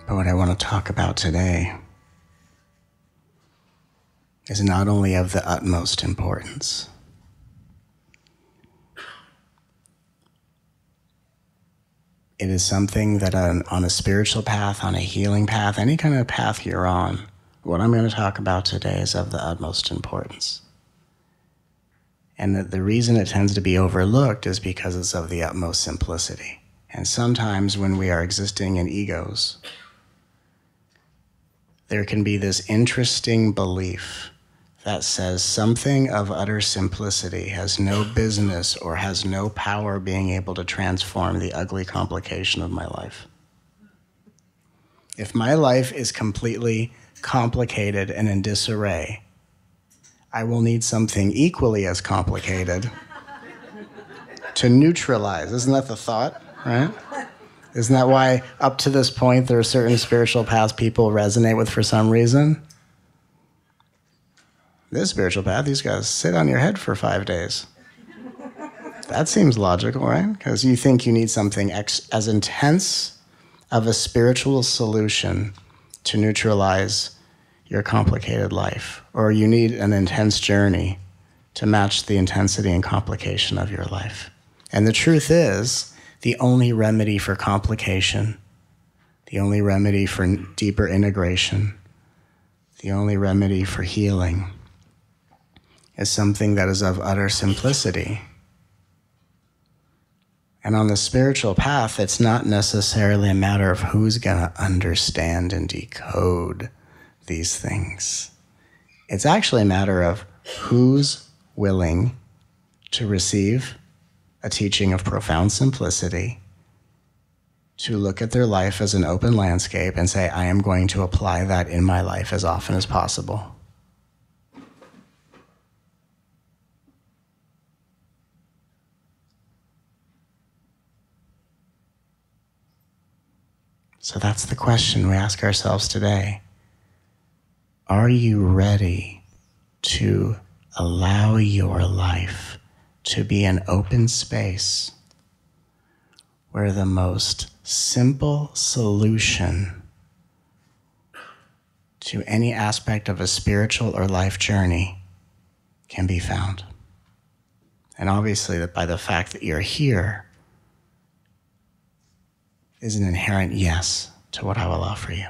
But what I want to talk about today is not only of the utmost importance, it is something that on a spiritual path, on a healing path, any kind of path you're on, what I'm going to talk about today is of the utmost importance. And the reason it tends to be overlooked is because it's of the utmost simplicity. And sometimes when we are existing in egos, there can be this interesting belief that says something of utter simplicity has no business or has no power being able to transform the ugly complication of my life. If my life is completely complicated and in disarray, I will need something equally as complicated to neutralize. Isn't that the thought, right? Isn't that why up to this point there are certain spiritual paths people resonate with for some reason? This spiritual path, these guys sit on your head for 5 days. That seems logical, right? Because you think you need something as intense of a spiritual solution to neutralize your complicated life, or you need an intense journey to match the intensity and complication of your life. And the truth is, the only remedy for complication, the only remedy for deeper integration, the only remedy for healing is something that is of utter simplicity. And on the spiritual path, it's not necessarily a matter of who's going to understand and decode these things. It's actually a matter of who's willing to receive a teaching of profound simplicity, to look at their life as an open landscape and say, I am going to apply that in my life as often as possible. So that's the question we ask ourselves today. Are you ready to allow your life to be an open space where the most simple solution to any aspect of a spiritual or life journey can be found? And obviously that by the fact that you're here is an inherent yes to what I will offer you.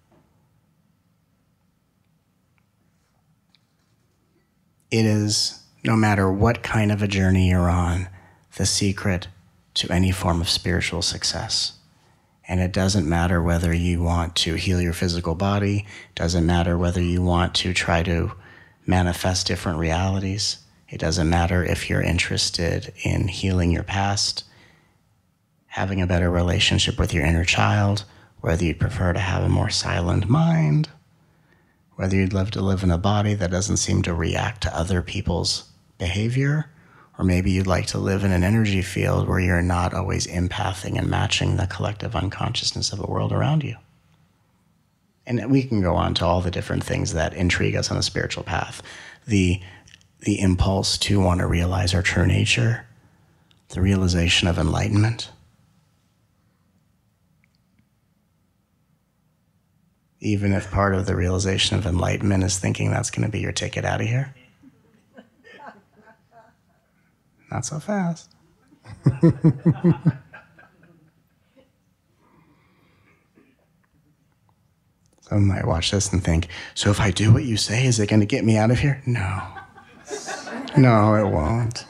It is, no matter what kind of a journey you're on, the secret to any form of spiritual success. And it doesn't matter whether you want to heal your physical body, doesn't matter whether you want to try to manifest different realities. It doesn't matter if you're interested in healing your past, having a better relationship with your inner child, whether you'd prefer to have a more silent mind, whether you'd love to live in a body that doesn't seem to react to other people's behavior, or maybe you'd like to live in an energy field where you're not always empathing and matching the collective unconsciousness of the world around you. And we can go on to all the different things that intrigue us on a spiritual path. The impulse to want to realize our true nature, the realization of enlightenment, even if part of the realization of enlightenment is thinking that's going to be your ticket out of here. Not so fast. Some might watch this and think, so if I do what you say, is it going to get me out of here? No. No, it won't.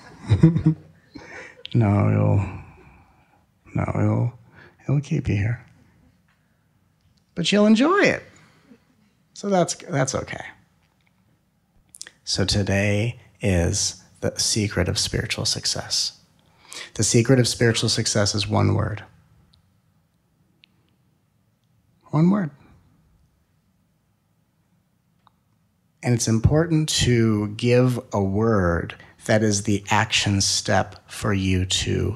It'll keep you here. But you'll enjoy it. So that's okay. So today is the secret of spiritual success. The secret of spiritual success is one word. One word. And it's important to give a word that is the action step for you to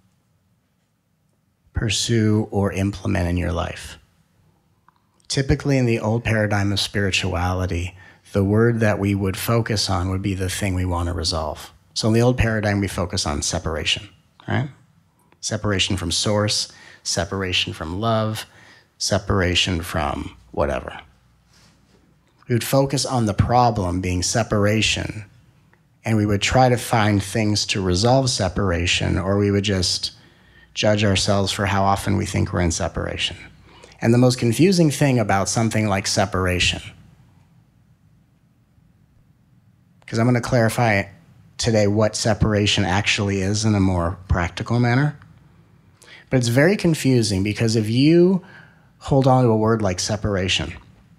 pursue or implement in your life. Typically in the old paradigm of spirituality, the word that we would focus on would be the thing we want to resolve. So in the old paradigm, we focus on separation, right? Separation from source, separation from love, separation from whatever. We would focus on the problem being separation, and we would try to find things to resolve separation, or we would just judge ourselves for how often we think we're in separation. And the most confusing thing about something like separation, because I'm going to clarify today what separation actually is in a more practical manner, but it's very confusing because if you hold on to a word like separation,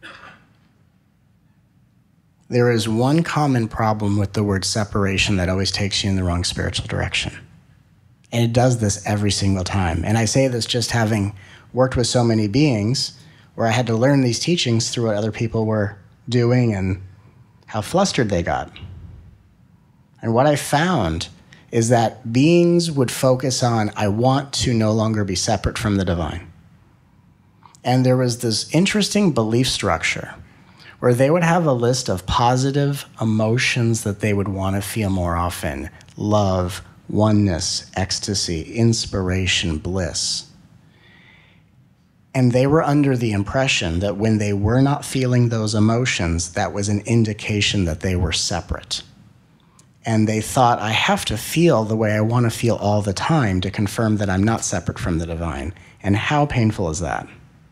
there is one common problem with the word separation that always takes you in the wrong spiritual direction. And it does this every single time. And I say this just having worked with so many beings where I had to learn these teachings through what other people were doing and how flustered they got. And what I found is that beings would focus on, I want to no longer be separate from the divine. And there was this interesting belief structure where they would have a list of positive emotions that they would want to feel more often: love, oneness, ecstasy, inspiration, bliss. And they were under the impression that when they were not feeling those emotions, that was an indication that they were separate. And they thought, I have to feel the way I want to feel all the time to confirm that I'm not separate from the divine. And how painful is that?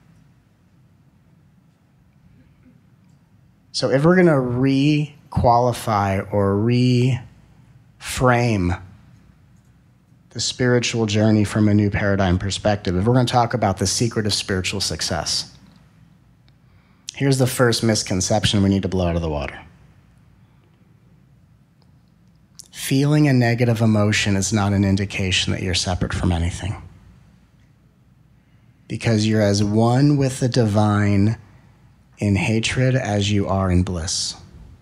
So if we're going to re-qualify or reframe the spiritual journey from a new paradigm perspective, if we're going to talk about the secret of spiritual success, here's the first misconception we need to blow out of the water. Feeling a negative emotion is not an indication that you're separate from anything, because you're as one with the divine in hatred as you are in bliss.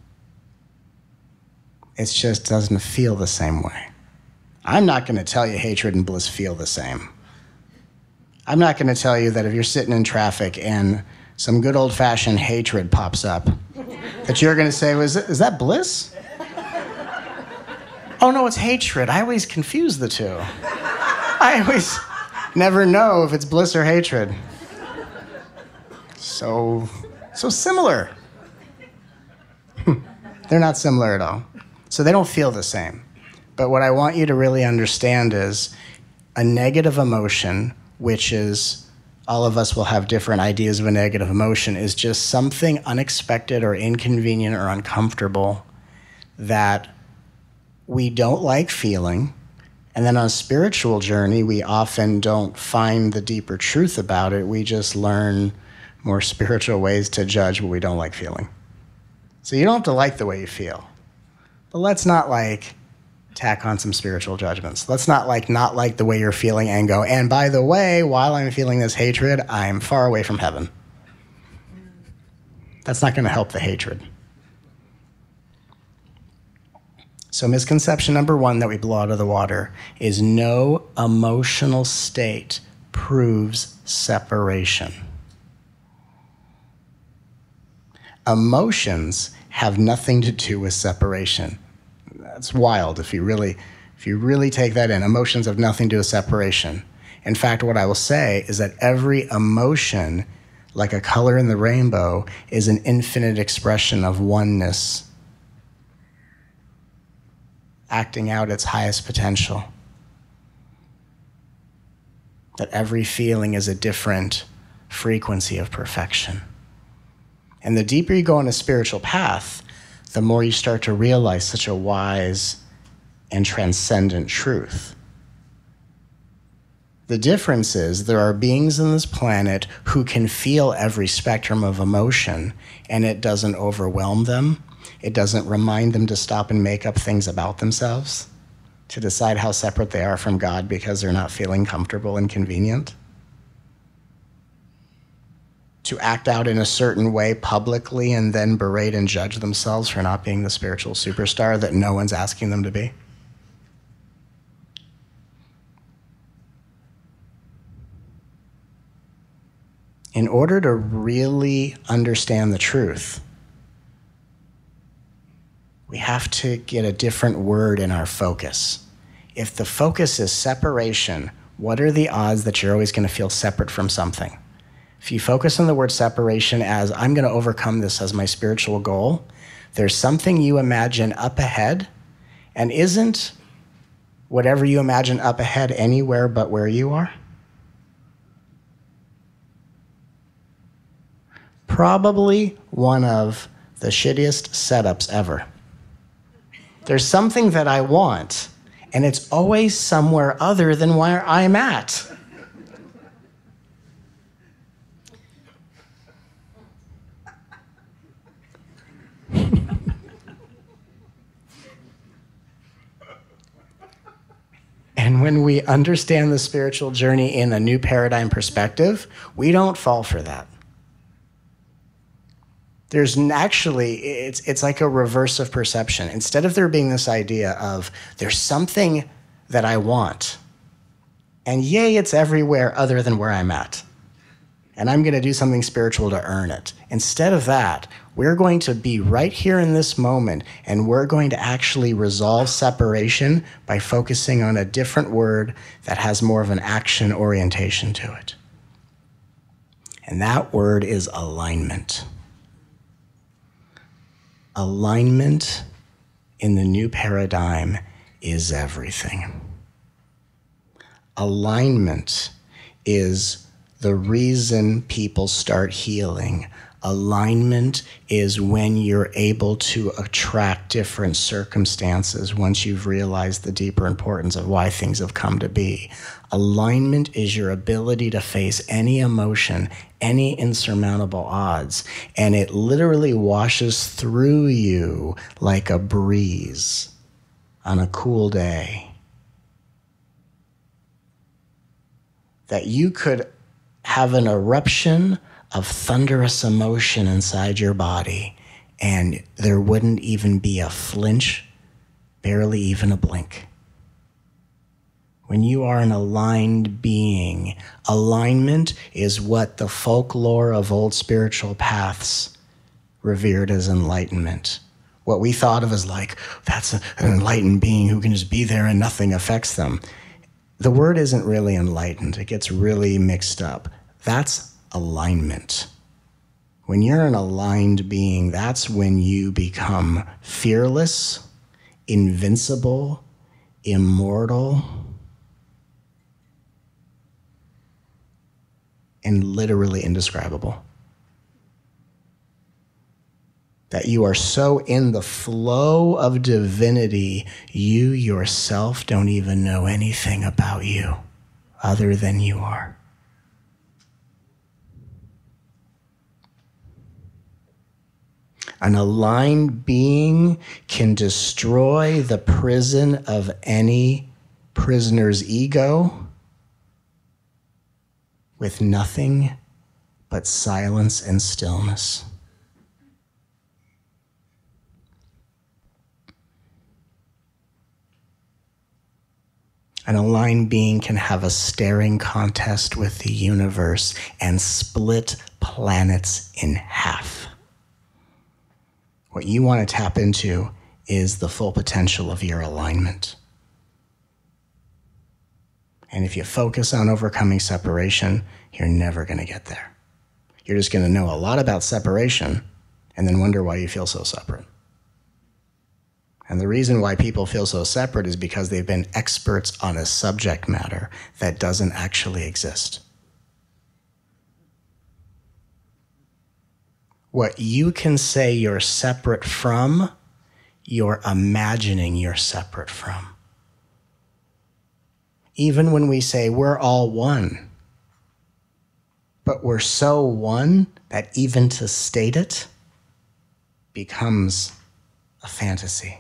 It just doesn't feel the same way. I'm not going to tell you hatred and bliss feel the same. I'm not going to tell you that if you're sitting in traffic and some good old-fashioned hatred pops up, that you're going to say, is that bliss? Oh, no, it's hatred. I always confuse the two. I always never know if it's bliss or hatred. So similar. They're not similar at all. So they don't feel the same. But what I want you to really understand is a negative emotion, which is, all of us will have different ideas of a negative emotion, is just something unexpected or inconvenient or uncomfortable that we don't like feeling. And then on a spiritual journey, we often don't find the deeper truth about it. We just learn more spiritual ways to judge what we don't like feeling. So you don't have to like the way you feel. But let's not tack on some spiritual judgments. Let's not like the way you're feeling and go, and by the way, while I'm feeling this hatred, I'm far away from heaven. That's not going to help the hatred. So misconception number one that we blow out of the water is no emotional state proves separation. Emotions have nothing to do with separation. That's wild if you really take that in. Emotions have nothing to do with separation. In fact, what I will say is that every emotion, like a color in the rainbow, is an infinite expression of oneness acting out its highest potential. That every feeling is a different frequency of perfection. And the deeper you go on a spiritual path, the more you start to realize such a wise and transcendent truth. The difference is there are beings on this planet who can feel every spectrum of emotion, and it doesn't overwhelm them. It doesn't remind them to stop and make up things about themselves, to decide how separate they are from God because they're not feeling comfortable and convenient, to act out in a certain way publicly and then berate and judge themselves for not being the spiritual superstar that no one's asking them to be. In order to really understand the truth, we have to get a different word in our focus. If the focus is separation, what are the odds that you're always going to feel separate from something? If you focus on the word separation as, I'm going to overcome this as my spiritual goal, there's something you imagine up ahead, and isn't whatever you imagine up ahead anywhere but where you are? Probably one of the shittiest setups ever. There's something that I want, and it's always somewhere other than where I'm at. And when we understand the spiritual journey in a new paradigm perspective, we don't fall for that. There's actually, it's like a reverse of perception. Instead of there being this idea of, there's something that I want, and yay, it's everywhere other than where I'm at, and I'm going to do something spiritual to earn it. Instead of that, we're going to be right here in this moment, and we're going to actually resolve separation by focusing on a different word that has more of an action orientation to it. And that word is alignment. Alignment in the new paradigm is everything. Alignment is the reason people start healing. Alignment is when you're able to attract different circumstances once you've realized the deeper importance of why things have come to be. Alignment is your ability to face any emotion, any insurmountable odds, and it literally washes through you like a breeze on a cool day. That you could have an eruption of thunderous emotion inside your body, and there wouldn't even be a flinch, barely even a blink. When you are an aligned being, alignment is what the folklore of old spiritual paths revered as enlightenment. What we thought of as like, that's an enlightened being who can just be there and nothing affects them. The word isn't really enlightened. It gets really mixed up. That's alignment. When you're an aligned being, that's when you become fearless, invincible, immortal, and literally indescribable. That you are so in the flow of divinity, you yourself don't even know anything about you other than you are. An aligned being can destroy the prison of any prisoner's ego with nothing but silence and stillness. An aligned being can have a staring contest with the universe and split planets in half. What you want to tap into is the full potential of your alignment. And if you focus on overcoming separation, you're never going to get there. You're just going to know a lot about separation and then wonder why you feel so separate. And the reason why people feel so separate is because they've been experts on a subject matter that doesn't actually exist. What you can say you're separate from, you're imagining you're separate from. Even when we say we're all one, but we're so one that even to state it becomes a fantasy.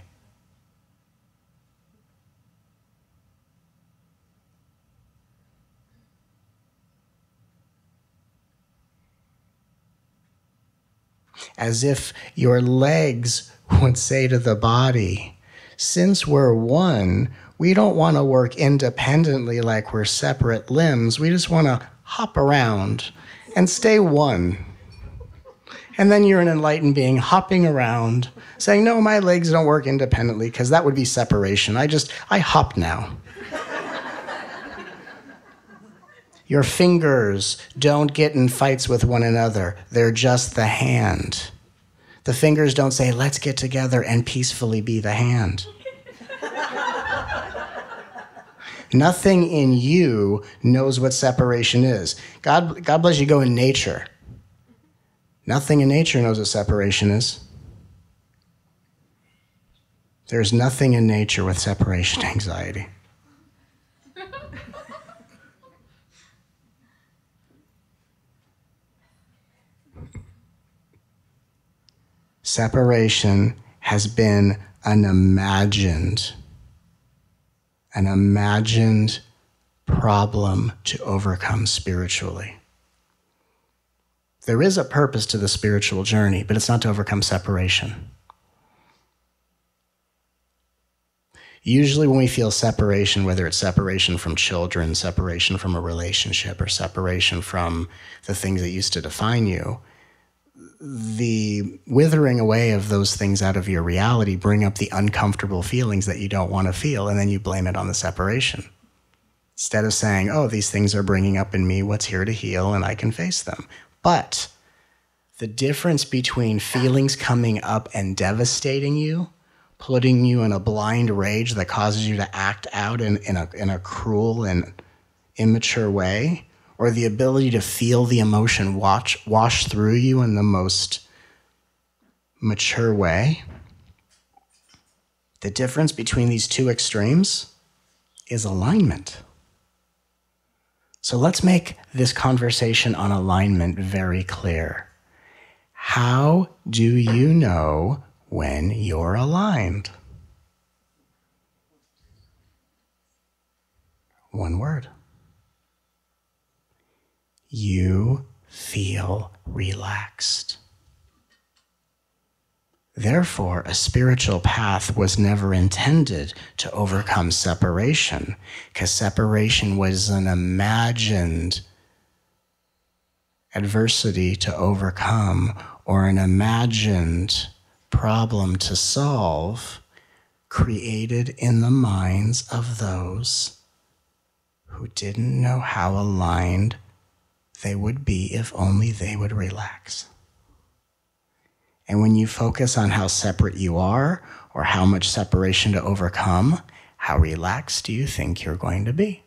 As if your legs would say to the body, since we're one, we don't want to work independently like we're separate limbs. We just want to hop around and stay one. And then you're an enlightened being hopping around, saying, no, my legs don't work independently because that would be separation. I hop now. Your fingers don't get in fights with one another. They're just the hand. The fingers don't say, let's get together and peacefully be the hand. Nothing in you knows what separation is. God bless you, go in nature. Nothing in nature knows what separation is. There's nothing in nature with separation anxiety. Separation has been an imagined problem to overcome spiritually. There is a purpose to the spiritual journey, but it's not to overcome separation. Usually when we feel separation, whether it's separation from children, separation from a relationship, or separation from the things that used to define you, the withering away of those things out of your reality bring up the uncomfortable feelings that you don't want to feel, and then you blame it on the separation. Instead of saying, oh, these things are bringing up in me what's here to heal, and I can face them. But the difference between feelings coming up and devastating you, putting you in a blind rage that causes you to act out in a cruel and immature way, or the ability to feel the emotion wash through you in the most mature way, the difference between these two extremes is alignment. So let's make this conversation on alignment very clear. How do you know when you're aligned? One word. You feel relaxed. Therefore, a spiritual path was never intended to overcome separation, because separation was an imagined adversity to overcome or an imagined problem to solve created in the minds of those who didn't know how aligned they would be if only they would relax. And when you focus on how separate you are or how much separation to overcome, how relaxed do you think you're going to be?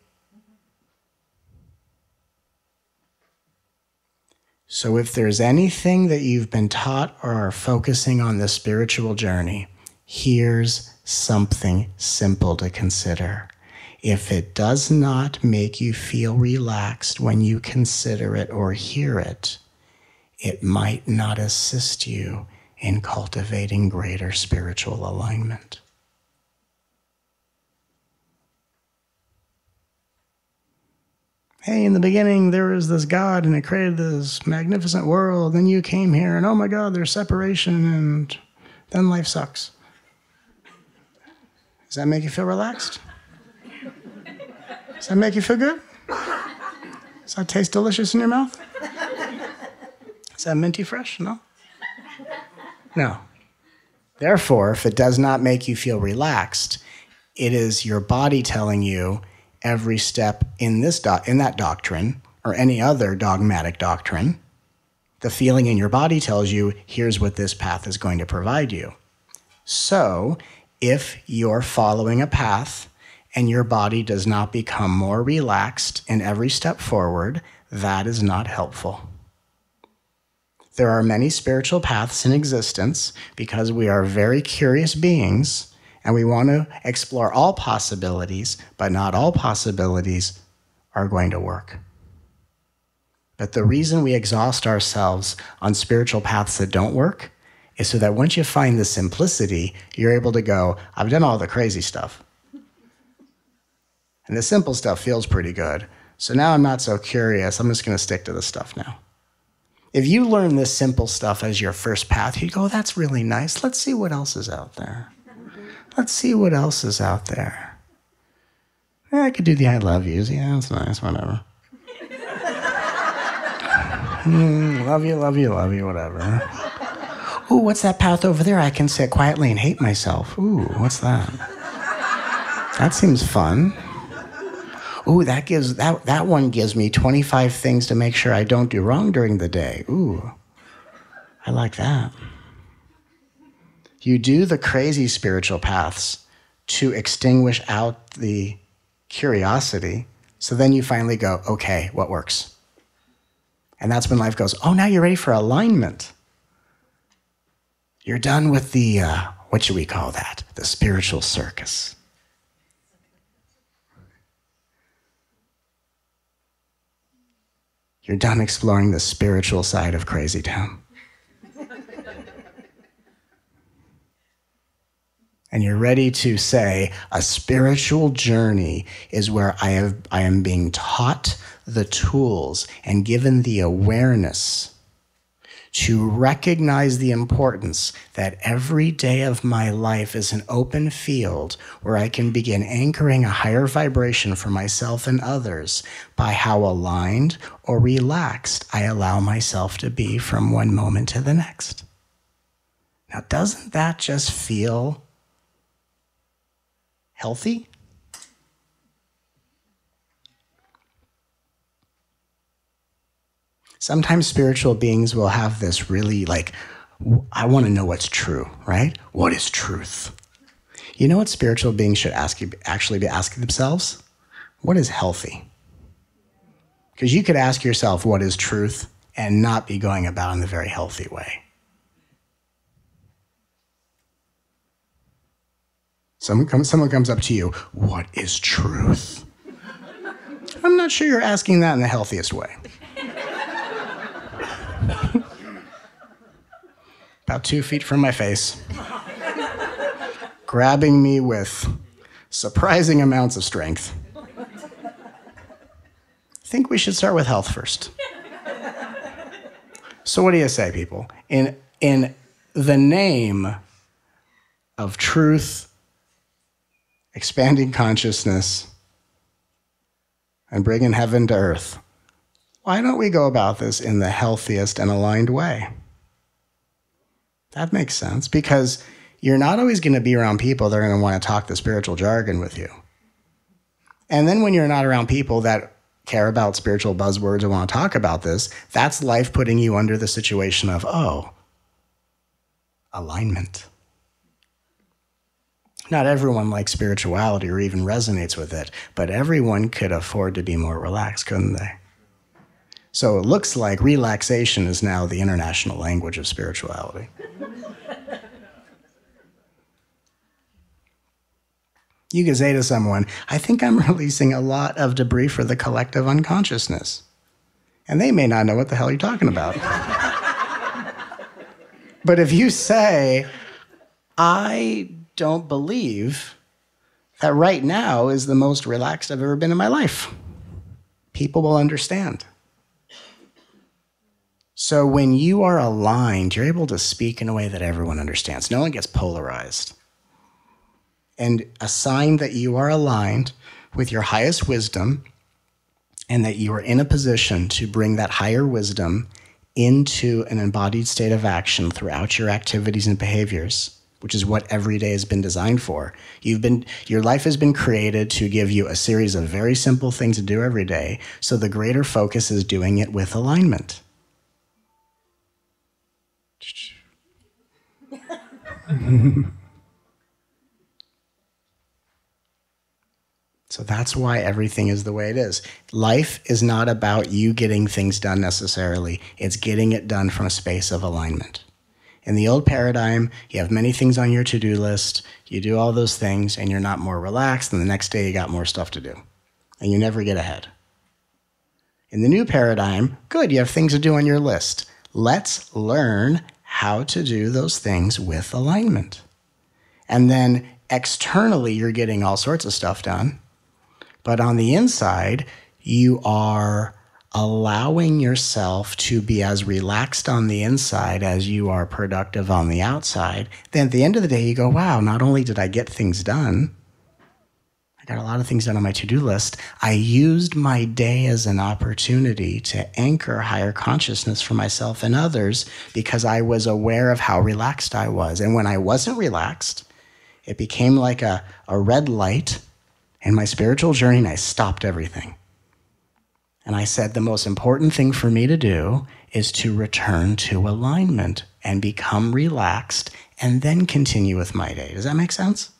So if there's anything that you've been taught or are focusing on the spiritual journey, here's something simple to consider. If it does not make you feel relaxed when you consider it or hear it, it might not assist you in cultivating greater spiritual alignment. Hey, in the beginning, there was this God and it created this magnificent world. Then you came here and oh my God, there's separation and then life sucks. Does that make you feel relaxed? Does that make you feel good? Does that taste delicious in your mouth? Is that minty fresh? No? No. Therefore, if it does not make you feel relaxed, it is your body telling you every step in that doctrine or any other dogmatic doctrine. The feeling in your body tells you, here's what this path is going to provide you. So, if you're following a path and your body does not become more relaxed in every step forward, that is not helpful. There are many spiritual paths in existence because we are very curious beings and we want to explore all possibilities, but not all possibilities are going to work. But the reason we exhaust ourselves on spiritual paths that don't work is so that once you find the simplicity, you're able to go, I've done all the crazy stuff. And the simple stuff feels pretty good. So now I'm not so curious. I'm just going to stick to the stuff now. If you learn this simple stuff as your first path, you go, that's really nice. Let's see what else is out there. Let's see what else is out there. Yeah, I could do the I love yous. Yeah, that's nice, whatever. Love you, whatever. Ooh, what's that path over there? I can sit quietly and hate myself. Ooh, what's that? That seems fun. Ooh, that one gives me 25 things to make sure I don't do wrong during the day. Ooh, I like that. You do the crazy spiritual paths to extinguish out the curiosity, so then you finally go, okay, what works? And that's when life goes, oh, now you're ready for alignment. You're done with the, what should we call that? The spiritual circus. You're done exploring the spiritual side of Crazy Town. And you're ready to say, a spiritual journey is where I am being taught the tools and given the awareness to recognize the importance that every day of my life is an open field where I can begin anchoring a higher vibration for myself and others by how aligned or relaxed I allow myself to be from one moment to the next. Now, doesn't that just feel healthy? Sometimes spiritual beings will have this really I want to know what's true, right? What is truth? You know what spiritual beings should actually be asking themselves? What is healthy? Because you could ask yourself what is truth and not be going about in a very healthy way. Someone comes up to you, what is truth? I'm not sure you're asking that in the healthiest way. About 2 feet from my face, grabbing me with surprising amounts of strength. I think we should start with health first. So what do you say, people? In the name of truth, expanding consciousness, and bringing heaven to earth, why don't we go about this in the healthiest and aligned way? That makes sense, because you're not always going to be around people that are going to want to talk the spiritual jargon with you. And then when you're not around people that care about spiritual buzzwords and want to talk about this, that's life putting you under the situation of, alignment. Not everyone likes spirituality or even resonates with it, but everyone could afford to be more relaxed, couldn't they? So it looks like relaxation is now the international language of spirituality. You could say to someone, I think I'm releasing a lot of debris for the collective unconsciousness. And they may not know what the hell you're talking about. But if you say, I don't believe that right now is the most relaxed I've ever been in my life, people will understand. So when you are aligned, you're able to speak in a way that everyone understands. No one gets polarized. And a sign that you are aligned with your highest wisdom and that you are in a position to bring that higher wisdom into an embodied state of action throughout your activities and behaviors, which is what every day has been designed for. Your life has been created to give you a series of very simple things to do every day, so the greater focus is doing it with alignment. So that's why everything is the way it is. Life is not about you getting things done necessarily. It's getting it done from a space of alignment. In the old paradigm, you have many things on your to-do list, you do all those things, and you're not more relaxed, and the next day you got more stuff to do. And you never get ahead. In the new paradigm, good, you have things to do on your list. Let's learn how to do those things with alignment. And then externally, you're getting all sorts of stuff done. But on the inside, you are allowing yourself to be as relaxed on the inside as you are productive on the outside. Then at the end of the day, you go, wow, not only did I get things done, I got a lot of things done on my to-do list. I used my day as an opportunity to anchor higher consciousness for myself and others because I was aware of how relaxed I was. And when I wasn't relaxed, it became like a red light, in my spiritual journey, and I stopped everything. And I said, the most important thing for me to do is to return to alignment and become relaxed and then continue with my day. Does that make sense?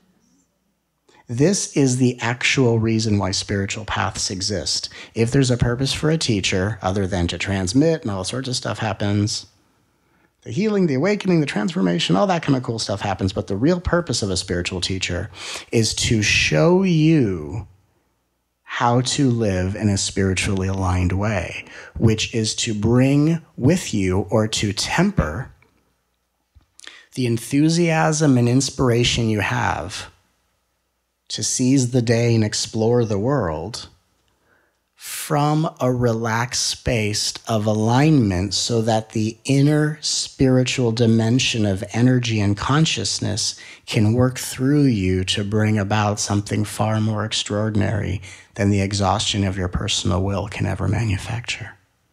This is the actual reason why spiritual paths exist. If there's a purpose for a teacher, other than to transmit and all sorts of stuff happens, the healing, the awakening, the transformation, all that kind of cool stuff happens, but the real purpose of a spiritual teacher is to show you how to live in a spiritually aligned way, which is to bring with you or to temper the enthusiasm and inspiration you have to seize the day and explore the world from a relaxed space of alignment so that the inner spiritual dimension of energy and consciousness can work through you to bring about something far more extraordinary than the exhaustion of your personal will can ever manufacture.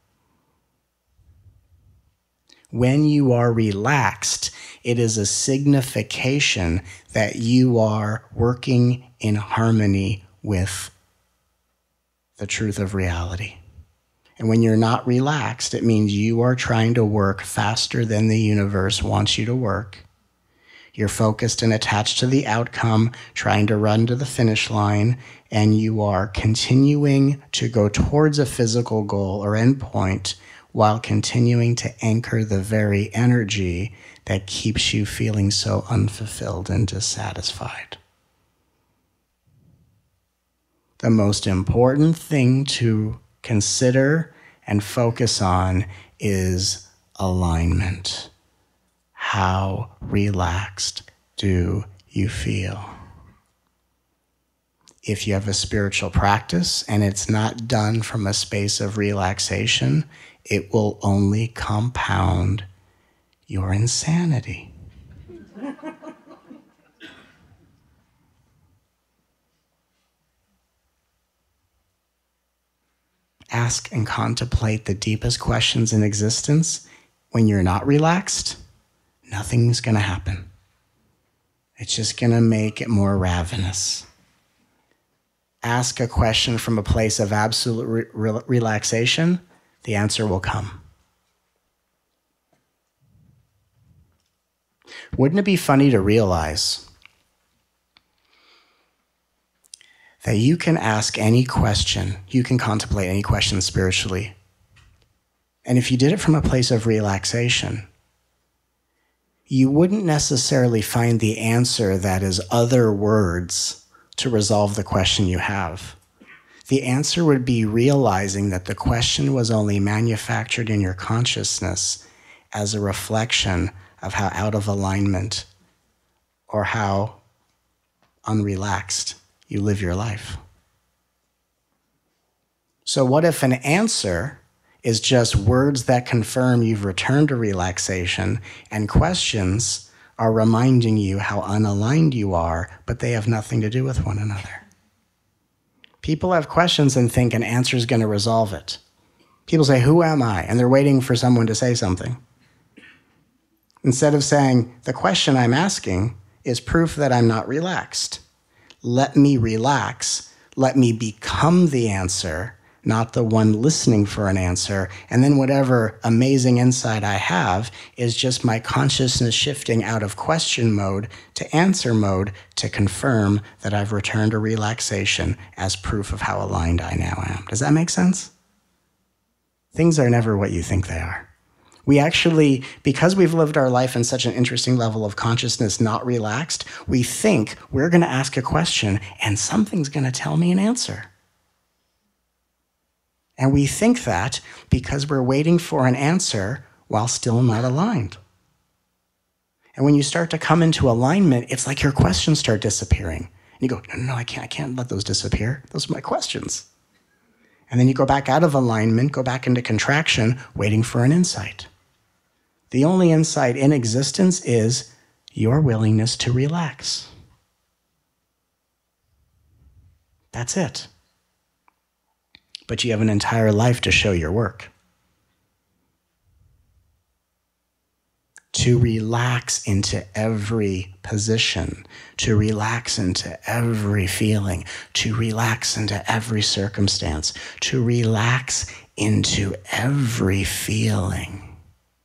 When you are relaxed, it is a signification that you are working in harmony with the truth of reality. And when you're not relaxed, it means you are trying to work faster than the universe wants you to work. You're focused and attached to the outcome, trying to run to the finish line, and you are continuing to go towards a physical goal or endpoint while continuing to anchor the very energy that keeps you feeling so unfulfilled and dissatisfied. The most important thing to consider and focus on is alignment. How relaxed do you feel? If you have a spiritual practice and it's not done from a space of relaxation, it will only compound your insanity. Ask and contemplate the deepest questions in existence. When you're not relaxed, nothing's going to happen. It's just going to make it more ravenous. Ask a question from a place of absolute relaxation, the answer will come. Wouldn't it be funny to realize that you can ask any question, you can contemplate any question spiritually, and if you did it from a place of relaxation, you wouldn't necessarily find the answer that is other words to resolve the question you have. The answer would be realizing that the question was only manufactured in your consciousness as a reflection of how out of alignment or how unrelaxed you live your life. So what if an answer is just words that confirm you've returned to relaxation, and questions are reminding you how unaligned you are, but they have nothing to do with one another? People have questions and think an answer is going to resolve it. People say, who am I? And they're waiting for someone to say something. Instead of saying, the question I'm asking is proof that I'm not relaxed. Let me relax. Let me become the answer, not the one listening for an answer. And then whatever amazing insight I have is just my consciousness shifting out of question mode to answer mode to confirm that I've returned to relaxation as proof of how aligned I now am. Does that make sense? Things are never what you think they are. We actually, because we've lived our life in such an interesting level of consciousness, not relaxed, we think we're going to ask a question and something's going to tell me an answer. And we think that because we're waiting for an answer while still not aligned. And when you start to come into alignment, it's like your questions start disappearing. And you go, no, I can't let those disappear. Those are my questions. And then you go back out of alignment, go back into contraction, waiting for an insight. The only insight in existence is your willingness to relax. That's it. But you have an entire life to show your work. to relax into every position, to relax into every feeling, to relax into every circumstance, to relax into every feeling.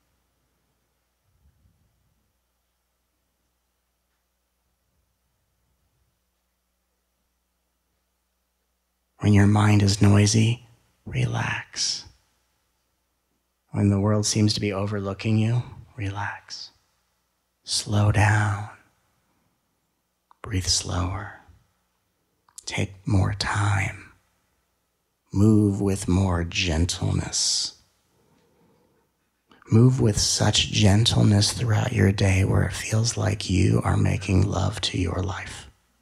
When your mind is noisy, relax. When the world seems to be overlooking you, relax. Slow down. Breathe slower. Take more time. Move with more gentleness. Move with such gentleness throughout your day where it feels like you are making love to your life.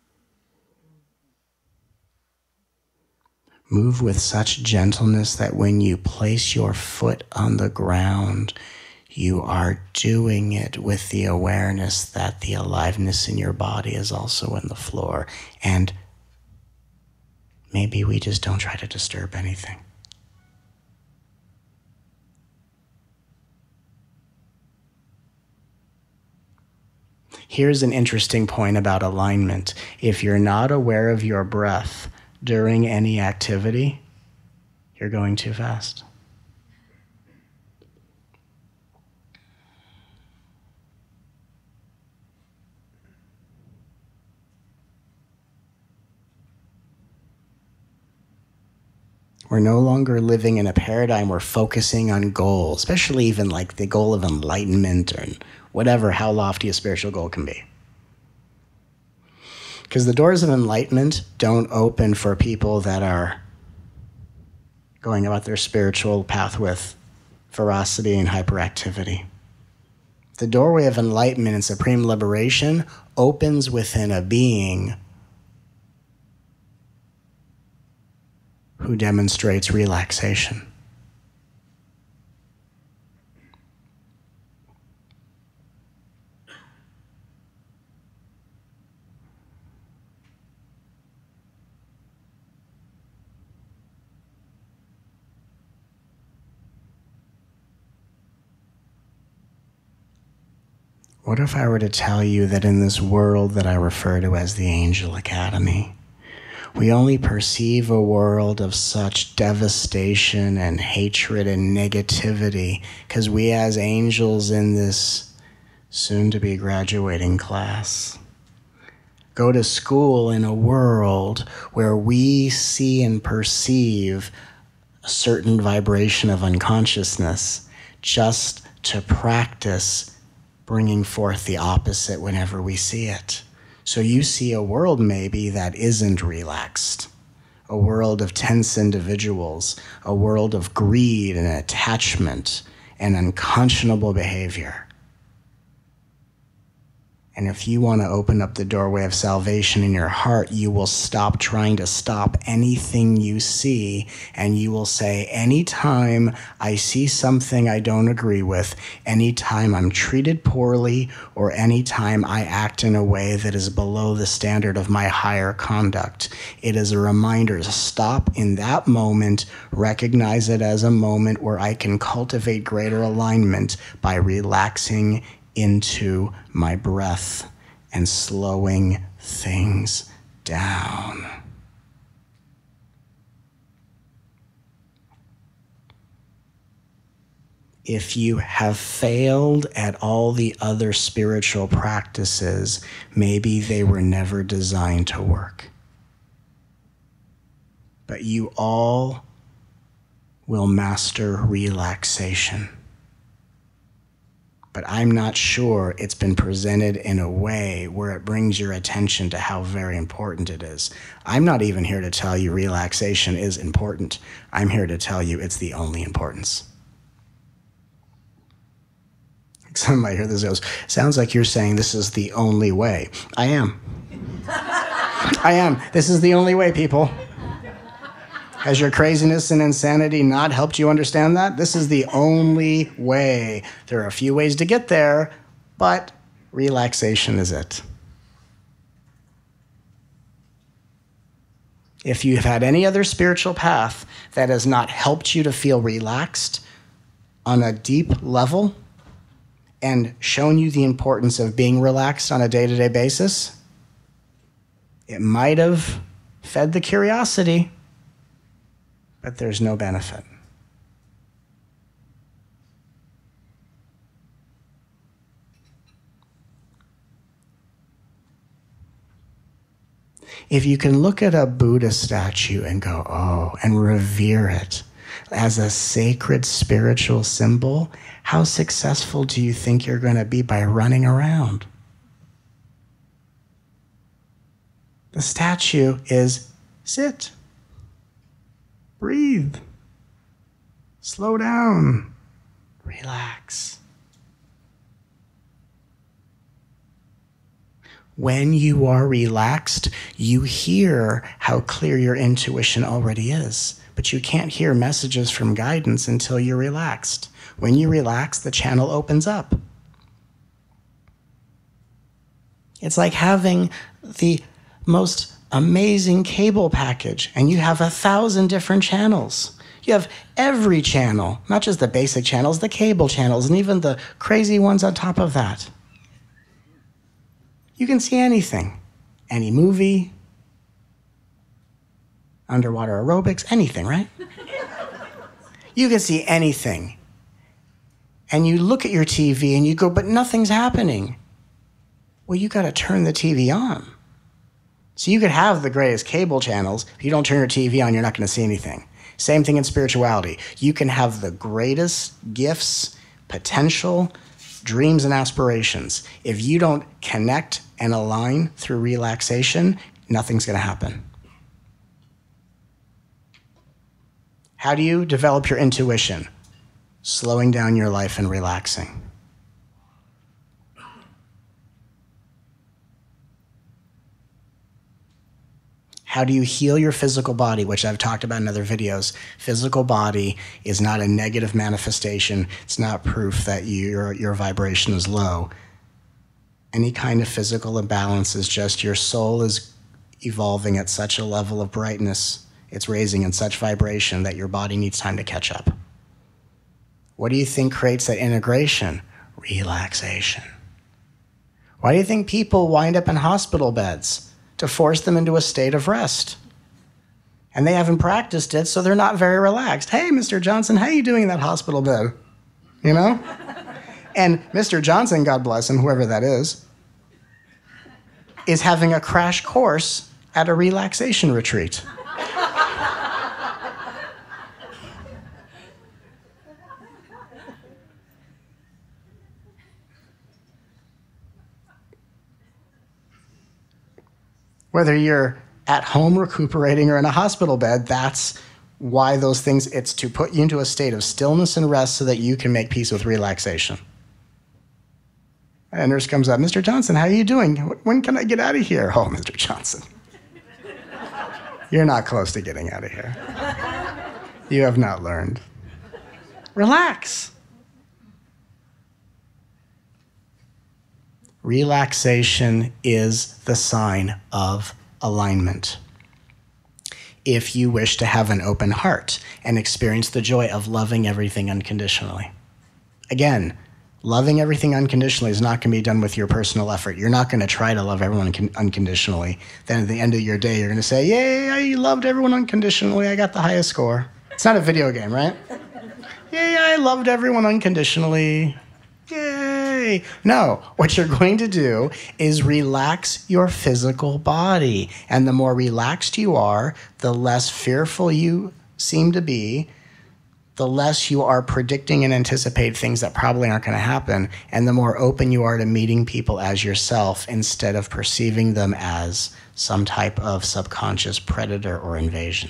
Move with such gentleness that when you place your foot on the ground, you are doing it with the awareness that the aliveness in your body is also in the floor. And maybe we just don't try to disturb anything. Here's an interesting point about alignment. If you're not aware of your breath during any activity, you're going too fast. We're no longer living in a paradigm where focusing on goals, especially even like the goal of enlightenment or whatever, how lofty a spiritual goal can be. Because the doors of enlightenment don't open for people that are going about their spiritual path with ferocity and hyperactivity. The doorway of enlightenment and supreme liberation opens within a being who demonstrates relaxation. What if I were to tell you that in this world that I refer to as the Angel Academy, we only perceive a world of such devastation and hatred and negativity because we as angels in this soon-to-be graduating class go to school in a world where we see and perceive a certain vibration of unconsciousness just to practice bringing forth the opposite whenever we see it. So you see a world maybe that isn't relaxed, a world of tense individuals, a world of greed and attachment and unconscionable behavior. And if you want to open up the doorway of salvation in your heart, you will stop trying to stop anything you see, and you will say, anytime I see something I don't agree with, anytime I'm treated poorly, or anytime I act in a way that is below the standard of my higher conduct, it is a reminder to stop in that moment, recognize it as a moment where I can cultivate greater alignment by relaxing into my breath and slowing things down. If you have failed at all the other spiritual practices, maybe they were never designed to work. But you all will master relaxation. But I'm not sure it's been presented in a way where it brings your attention to how very important it is. I'm not even here to tell you relaxation is important. I'm here to tell you it's the only importance. Somebody hear this goes, sounds like you're saying this is the only way. I am. I am. This is the only way, people. Has your craziness and insanity not helped you understand that? This is the only way. There are a few ways to get there, but relaxation is it. If you have had any other spiritual path that has not helped you to feel relaxed on a deep level, and shown you the importance of being relaxed on a day-to-day basis, it might have fed the curiosity, but there's no benefit. If you can look at a Buddha statue and go, oh, and revere it as a sacred spiritual symbol, how successful do you think you're going to be by running around? The statue is sit, breathe, slow down, relax. When you are relaxed, you hear how clear your intuition already is, but you can't hear messages from guidance until you're relaxed. When you relax, the channel opens up. It's like having the most amazing cable package, and you have 1,000 different channels. You have every channel, not just the basic channels, the cable channels, and even the crazy ones on top of that. You can see anything, any movie, underwater aerobics, anything, right? You can see anything. And you look at your TV and you go, but nothing's happening. Well, you got to turn the TV on. So you could have the greatest cable channels. If you don't turn your TV on, you're not going to see anything. Same thing in spirituality. You can have the greatest gifts, potential, dreams, and aspirations. If you don't connect and align through relaxation, nothing's going to happen. How do you develop your intuition? Slowing down your life and relaxing. How do you heal your physical body, which I've talked about in other videos? Physical body is not a negative manifestation. It's not proof that your vibration is low. Any kind of physical imbalance is just your soul is evolving at such a level of brightness, it's raising in such vibration that your body needs time to catch up. What do you think creates that integration? Relaxation. Why do you think people wind up in hospital beds? To force them into a state of rest. And they haven't practiced it, so they're not very relaxed. Hey, Mr. Johnson, how are you doing in that hospital bed? You know? And Mr. Johnson, God bless him, whoever that is having a crash course at a relaxation retreat. Whether you're at home recuperating or in a hospital bed, that's why those things, it's to put you into a state of stillness and rest so that you can make peace with relaxation. And a nurse comes up, Mr. Johnson, how are you doing? When can I get out of here? Oh, Mr. Johnson. You're not close to getting out of here. You have not learned. Relax. Relaxation is the sign of alignment. If you wish to have an open heart and experience the joy of loving everything unconditionally. Again, loving everything unconditionally is not going to be done with your personal effort. You're not going to try to love everyone unconditionally. Then at the end of your day, you're going to say, yay, I loved everyone unconditionally. I got the highest score. It's not a video game, right? Yay, I loved everyone unconditionally. Yay! No, what you're going to do is relax your physical body. And the more relaxed you are, the less fearful you seem to be, the less you are predicting and anticipate things that probably aren't going to happen, and the more open you are to meeting people as yourself instead of perceiving them as some type of subconscious predator or invasion.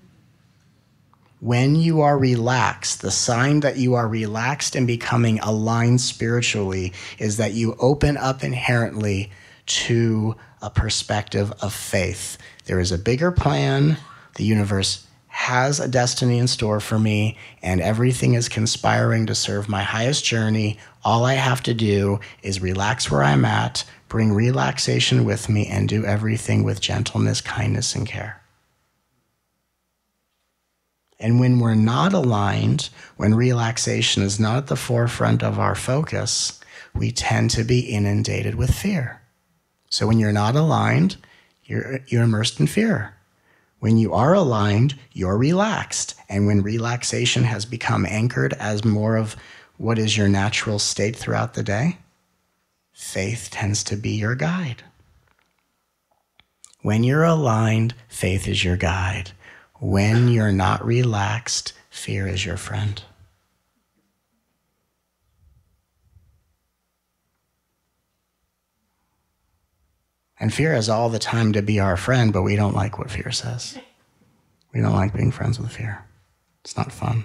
When you are relaxed, the sign that you are relaxed and becoming aligned spiritually is that you open up inherently to a perspective of faith. There is a bigger plan. The universe has a destiny in store for me, and everything is conspiring to serve my highest journey. All I have to do is relax where I'm at, bring relaxation with me, and do everything with gentleness, kindness, and care. And when we're not aligned, when relaxation is not at the forefront of our focus, we tend to be inundated with fear. So when you're not aligned, you're immersed in fear. When you are aligned, you're relaxed. And when relaxation has become anchored as more of what is your natural state throughout the day, faith tends to be your guide. When you're aligned, faith is your guide. When you're not relaxed, fear is your friend. And fear has all the time to be our friend, but we don't like what fear says. We don't like being friends with fear. It's not fun.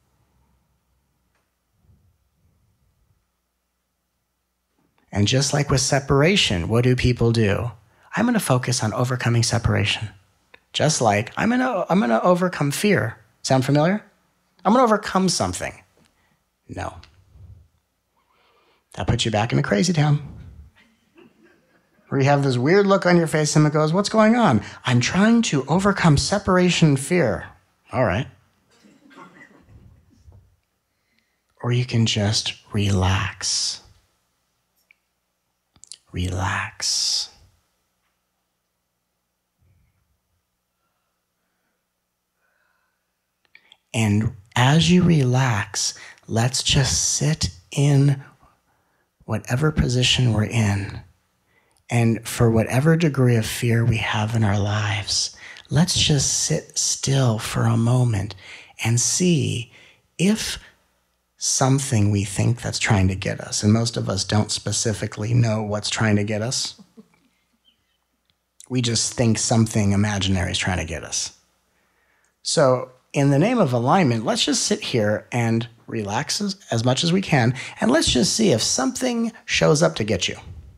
And just like with separation, what do people do? I'm going to focus on overcoming separation. Just like I'm going to overcome fear. Sound familiar? I'm going to overcome something. No. That puts you back into crazy town. Where you have this weird look on your face and it goes, what's going on? I'm trying to overcome separation fear. All right. Or you can just relax. Relax. And as you relax, let's just sit in whatever position we're in. And for whatever degree of fear we have in our lives, let's just sit still for a moment and see if something we think that's trying to get us, and most of us don't specifically know what's trying to get us. We just think something imaginary is trying to get us. So in the name of alignment, let's just sit here and relax as much as we can, and let's just see if something shows up to get you.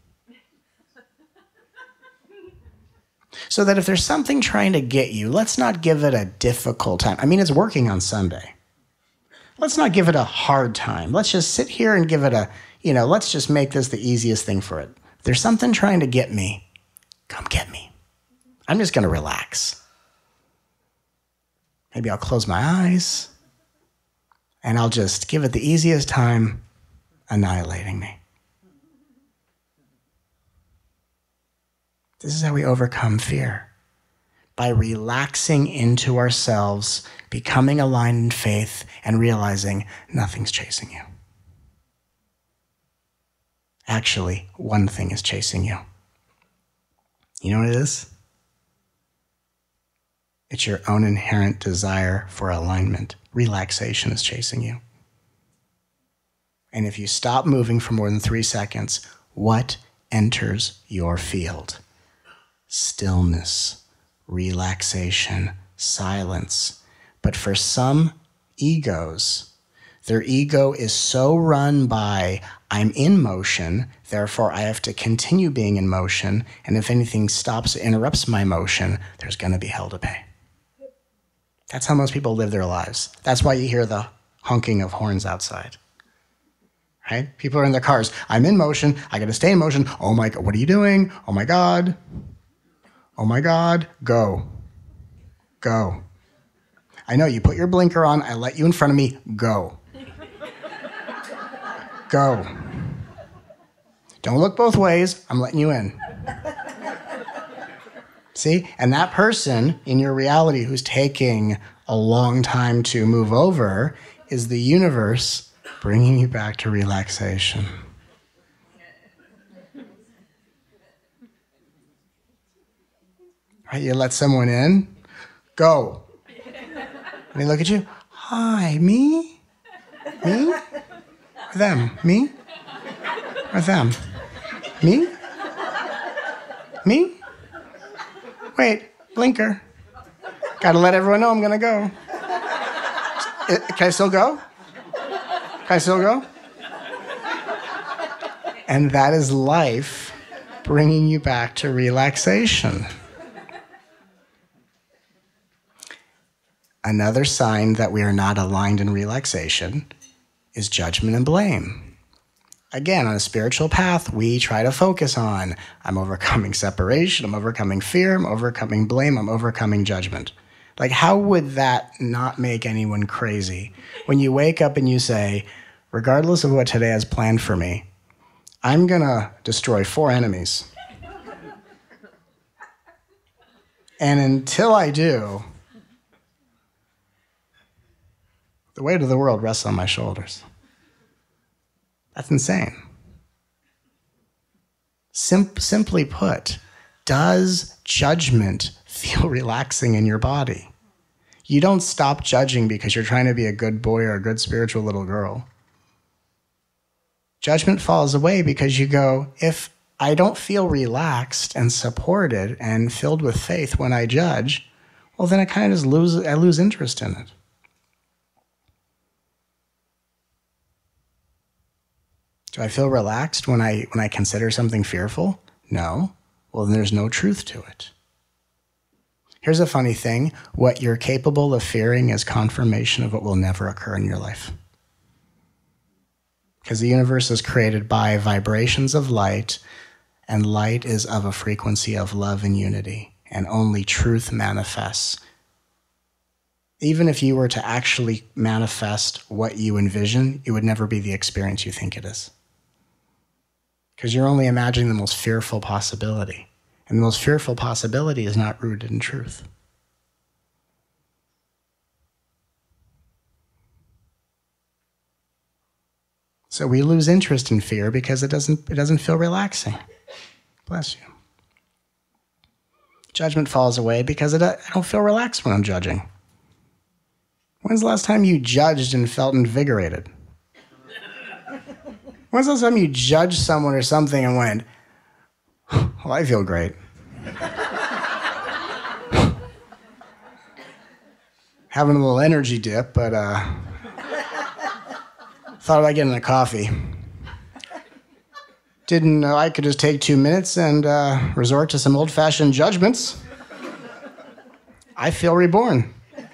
So that if there's something trying to get you, let's not give it a difficult time. I mean, it's working on Sunday. Let's not give it a hard time. Let's just sit here and give it let's just make this the easiest thing for it. If there's something trying to get me, come get me. I'm just going to relax. Maybe I'll close my eyes and I'll just give it the easiest time annihilating me. This is how we overcome fear. By relaxing into ourselves, becoming aligned in faith, and realizing nothing's chasing you. Actually, one thing is chasing you. You know what it is? It's your own inherent desire for alignment. Relaxation is chasing you. And if you stop moving for more than 3 seconds, what enters your field? Stillness, relaxation, silence. But for some egos, their ego is so run by, I'm in motion, therefore I have to continue being in motion, and if anything stops or interrupts my motion, there's going to be hell to pay. That's how most people live their lives. That's why you hear the honking of horns outside. Right? People are in their cars. I'm in motion. I got to stay in motion. Oh my God, what are you doing? Oh my God. Oh my God, go. Go. I know, you put your blinker on, I let you in front of me, go. Go. Don't look both ways, I'm letting you in. See? And that person in your reality who's taking a long time to move over is the universe bringing you back to relaxation. Right, you let someone in, go. And they look at you, hi, me? Me? Or them? Me? Or them? Me? Me? Wait, blinker. Gotta let everyone know I'm gonna go. Can I still go? Can I still go? And that is life bringing you back to relaxation. Another sign that we are not aligned in relaxation is judgment and blame. Again, on a spiritual path, we try to focus on, I'm overcoming separation, I'm overcoming fear, I'm overcoming blame, I'm overcoming judgment. Like, how would that not make anyone crazy? When you wake up and you say, regardless of what today has planned for me, I'm going to destroy 4 enemies. And until I do, the weight of the world rests on my shoulders. That's insane. Simply put, does judgment feel relaxing in your body? You don't stop judging because you're trying to be a good boy or a good spiritual little girl. Judgment falls away because you go, if I don't feel relaxed and supported and filled with faith when I judge, well, then I kind of just lose interest in it. Do I feel relaxed when I consider something fearful? No. Well, then there's no truth to it. Here's a funny thing. What you're capable of fearing is confirmation of what will never occur in your life. Because the universe is created by vibrations of light, and light is of a frequency of love and unity, and only truth manifests. Even if you were to actually manifest what you envision, it would never be the experience you think it is. Because you're only imagining the most fearful possibility. And the most fearful possibility is not rooted in truth. So we lose interest in fear because it doesn't feel relaxing. Bless you. Judgment falls away because I don't feel relaxed when I'm judging. When's the last time you judged and felt invigorated? When's the last time you judged someone or something and went, well, I feel great. Having a little energy dip, but thought about getting a coffee. Didn't know I could just take 2 minutes and resort to some old-fashioned judgments. I feel reborn.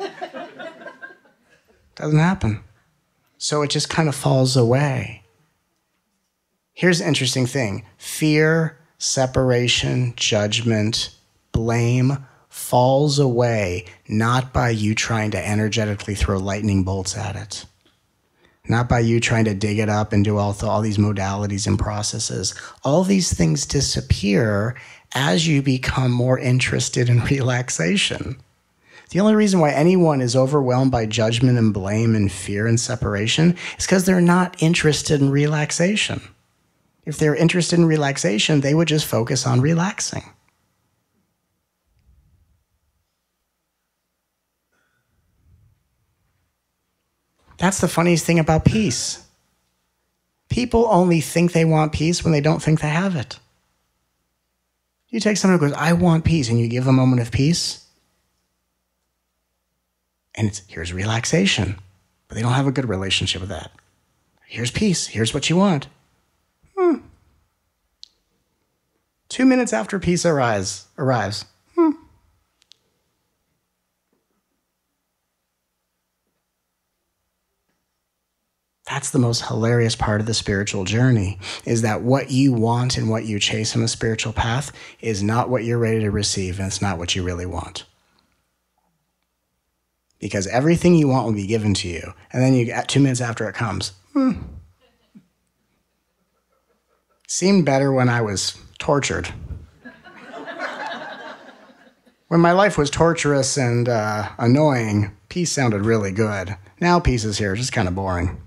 Doesn't happen. So it just kind of falls away. Here's the interesting thing. Fear, separation, judgment, blame falls away not by you trying to energetically throw lightning bolts at it. Not by you trying to dig it up and do all these modalities and processes. All these things disappear as you become more interested in relaxation. The only reason why anyone is overwhelmed by judgment and blame and fear and separation is because they're not interested in relaxation. If they're interested in relaxation, they would just focus on relaxing. That's the funniest thing about peace. People only think they want peace when they don't think they have it. You take someone who goes, I want peace, and you give them a moment of peace, and here's relaxation, but they don't have a good relationship with that. Here's peace. Here's what you want. 2 minutes after peace arrives. That's the most hilarious part of the spiritual journey, is that what you want and what you chase in the spiritual path is not what you're ready to receive, and it's not what you really want. Because everything you want will be given to you, and then 2 minutes after it comes, seemed better when I was tortured. When my life was torturous and annoying, peace sounded really good. Now peace is here, just kind of boring.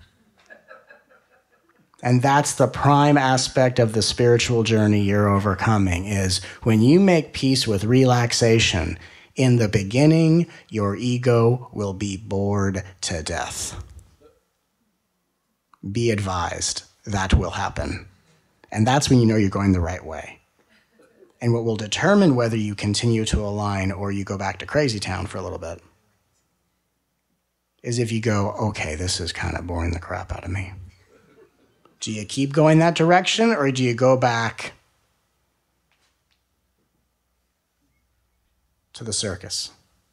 And that's the prime aspect of the spiritual journey you're overcoming, is when you make peace with relaxation, in the beginning, your ego will be bored to death. Be advised, that will happen. And that's when you know you're going the right way. And what will determine whether you continue to align or you go back to crazy town for a little bit is if you go, okay, this is kind of boring the crap out of me. Do you keep going that direction, or do you go back to the circus?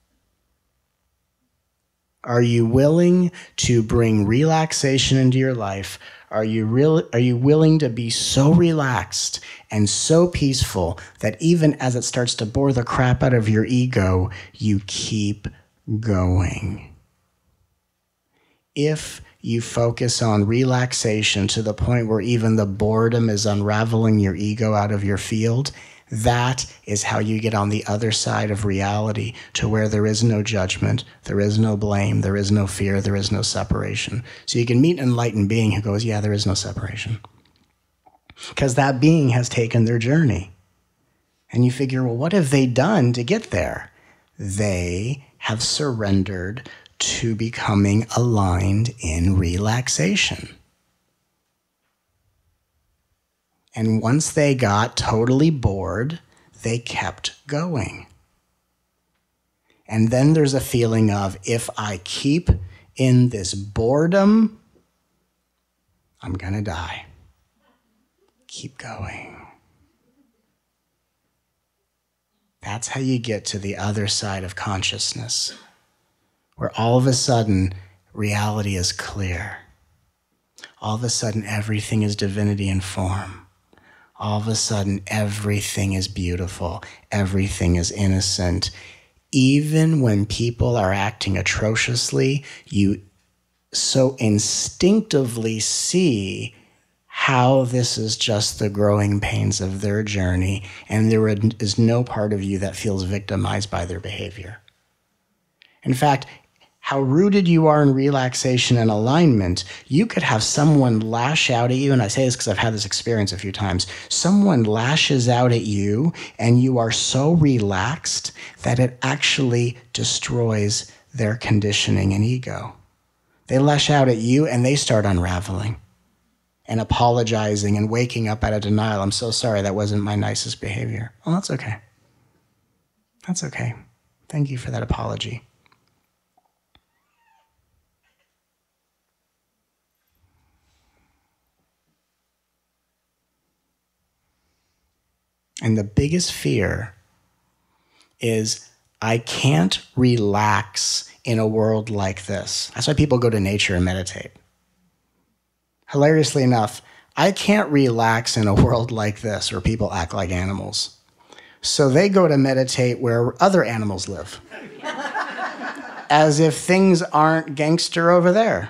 Are you willing to bring relaxation into your life? Are you willing to be so relaxed and so peaceful that even as it starts to bore the crap out of your ego, you keep going? If you focus on relaxation to the point where even the boredom is unraveling your ego out of your field, that is how you get on the other side of reality, to where there is no judgment, there is no blame, there is no fear, there is no separation. So you can meet an enlightened being who goes, yeah, there is no separation. Because that being has taken their journey. And you figure, well, what have they done to get there? They have surrendered to becoming aligned in relaxation. And once they got totally bored, they kept going. And then there's a feeling of, if I keep in this boredom, I'm gonna die. Keep going. That's how you get to the other side of consciousness, where all of a sudden reality is clear. All of a sudden everything is divinity in form. All of a sudden everything is beautiful. Everything is innocent. Even when people are acting atrociously, you so instinctively see how this is just the growing pains of their journey, and there is no part of you that feels victimized by their behavior. In fact, how rooted you are in relaxation and alignment, you could have someone lash out at you, and I say this because I've had this experience a few times. Someone lashes out at you, and you are so relaxed that it actually destroys their conditioning and ego. They lash out at you, and they start unraveling and apologizing and waking up out of denial. I'm so sorry, that wasn't my nicest behavior. Oh, that's okay. That's okay. Thank you for that apology. And the biggest fear is, I can't relax in a world like this. That's why people go to nature and meditate. Hilariously enough, I can't relax in a world like this where people act like animals. So they go to meditate where other animals live. As if things aren't gangster over there.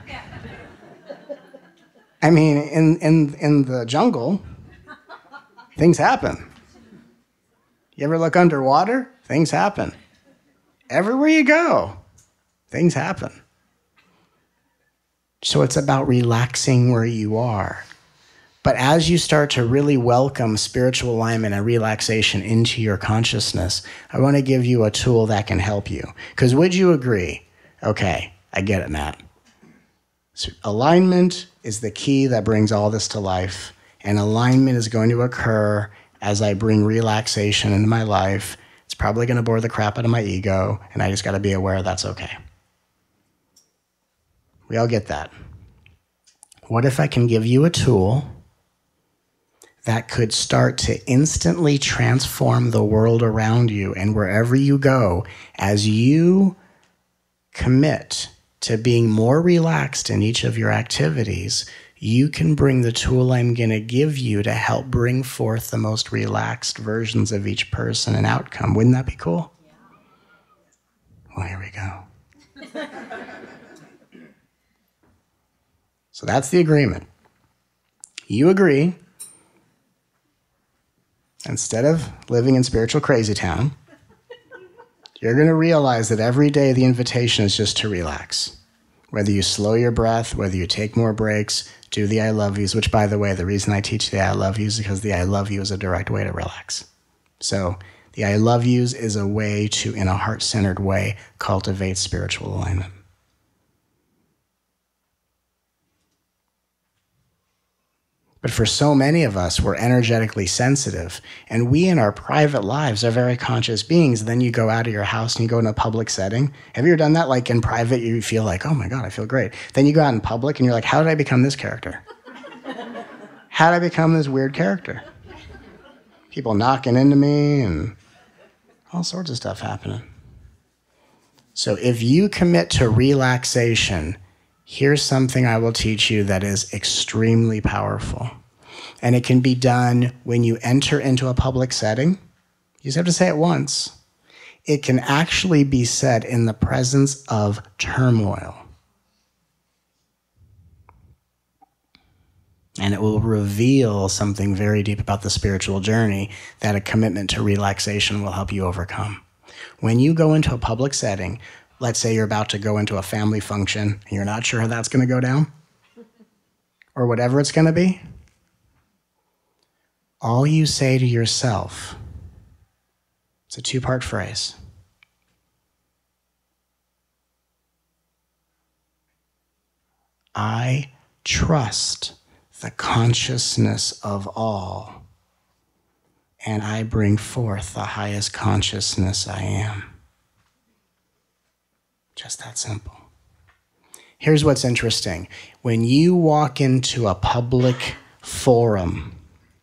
I mean, in the jungle, things happen. You ever look underwater? Things happen. Everywhere you go, things happen. So it's about relaxing where you are. But as you start to really welcome spiritual alignment and relaxation into your consciousness, I want to give you a tool that can help you. Because would you agree? Okay, I get it, Matt. So alignment is the key that brings all this to life. And alignment is going to occur as I bring relaxation into my life. It's probably going to bore the crap out of my ego, and I just got to be aware that's okay. We all get that. What if I can give you a tool that could start to instantly transform the world around you, and wherever you go, as you commit to being more relaxed in each of your activities, you can bring the tool I'm going to give you to help bring forth the most relaxed versions of each person and outcome. Wouldn't that be cool? Yeah. Well, here we go. So that's the agreement. You agree, instead of living in spiritual crazy town, you're going to realize that every day the invitation is just to relax. Whether you slow your breath, whether you take more breaks, do the I love yous, which, by the way, the reason I teach the I love yous is because the I love you is a direct way to relax. So the I love yous is a way to, in a heart-centered way, cultivate spiritual alignment. But for so many of us, we're energetically sensitive, and we in our private lives are very conscious beings. Then you go out of your house and you go in a public setting. Have you ever done that? Like in private, you feel like, oh my God, I feel great. Then you go out in public and you're like, how did I become this character? How did I become this weird character? People knocking into me and all sorts of stuff happening. So if you commit to relaxation, here's something I will teach you that is extremely powerful. And it can be done when you enter into a public setting. You just have to say it once. It can actually be said in the presence of turmoil. And it will reveal something very deep about the spiritual journey that a commitment to relaxation will help you overcome. When you go into a public setting, let's say you're about to go into a family function and you're not sure how that's going to go down, or whatever it's going to be, all you say to yourself, it's a two-part phrase. I trust the consciousness of all, and I bring forth the highest consciousness I am. Just that simple. Here's what's interesting. When you walk into a public forum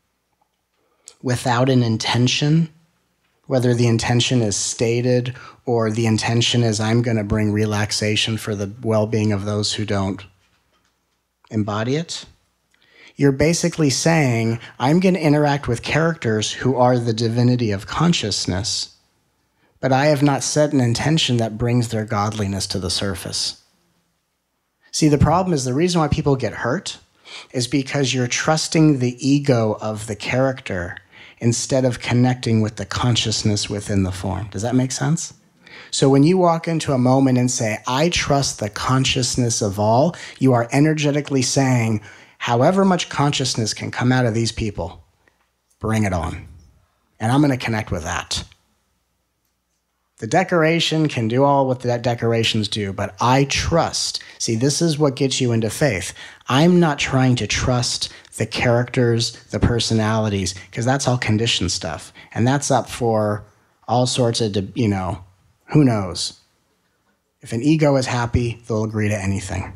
without an intention, whether the intention is stated or the intention is I'm going to bring relaxation for the well-being of those who don't embody it, you're basically saying, I'm going to interact with characters who are the divinity of consciousness, but I have not set an intention that brings their godliness to the surface. See, the problem is the reason why people get hurt is because you're trusting the ego of the character instead of connecting with the consciousness within the form. Does that make sense? So when you walk into a moment and say, I trust the consciousness of all, you are energetically saying, however much consciousness can come out of these people, bring it on. And I'm going to connect with that. The decoration can do all what the decorations do, but I trust. See, this is what gets you into faith. I'm not trying to trust the characters, the personalities, because that's all conditioned stuff. And that's up for all sorts of, who knows? If an ego is happy, they'll agree to anything.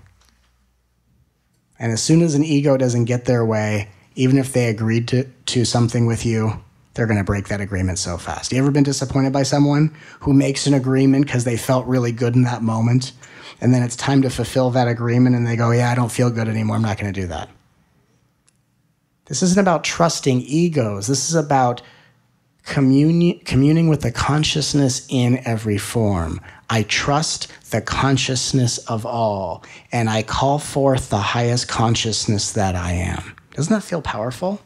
And as soon as an ego doesn't get their way, even if they agreed to something with you, they're going to break that agreement so fast. You ever been disappointed by someone who makes an agreement because they felt really good in that moment, and then it's time to fulfill that agreement, and they go, yeah, I don't feel good anymore, I'm not going to do that. This isn't about trusting egos. This is about communing with the consciousness in every form. I trust the consciousness of all, and I call forth the highest consciousness that I am. Doesn't that feel powerful?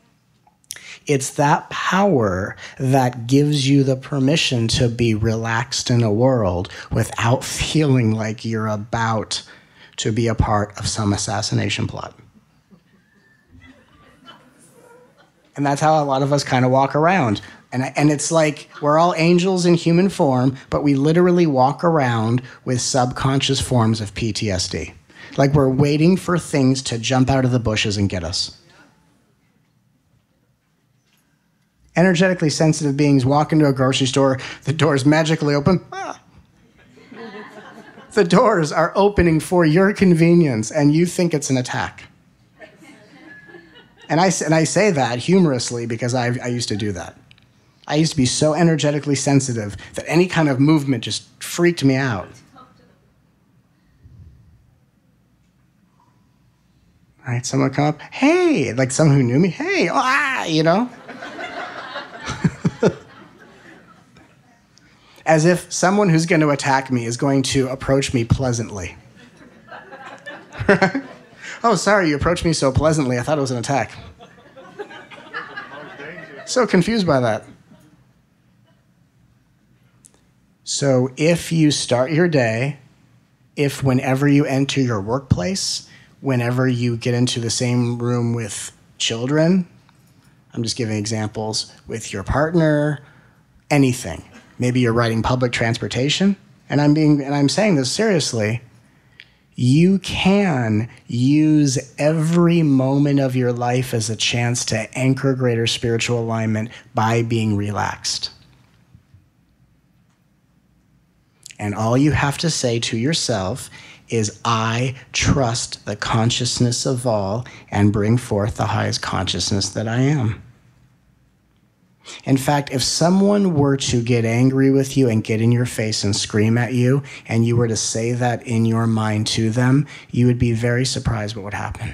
It's that power that gives you the permission to be relaxed in a world without feeling like you're about to be a part of some assassination plot. And that's how a lot of us kind of walk around. And it's like we're all angels in human form, but we literally walk around with subconscious forms of PTSD. Like we're waiting for things to jump out of the bushes and get us. Energetically sensitive beings walk into a grocery store, the doors magically open. Ah. The doors are opening for your convenience, and you think it's an attack. And I say that humorously because I used to do that. I used to be so energetically sensitive that any kind of movement just freaked me out. All right, someone come up, hey, like someone who knew me, hey, As if someone who's going to attack me is going to approach me pleasantly. Right? Oh, sorry, you approached me so pleasantly, I thought it was an attack. So confused by that. So if you start your day, if whenever you enter your workplace, whenever you get into the same room with children, I'm just giving examples, with your partner, anything. Maybe you're riding public transportation, and I'm saying this seriously. You can use every moment of your life as a chance to anchor greater spiritual alignment by being relaxed. And all you have to say to yourself is, I trust the consciousness of all and bring forth the highest consciousness that I am. In fact, if someone were to get angry with you and get in your face and scream at you, and you were to say that in your mind to them, you would be very surprised what would happen.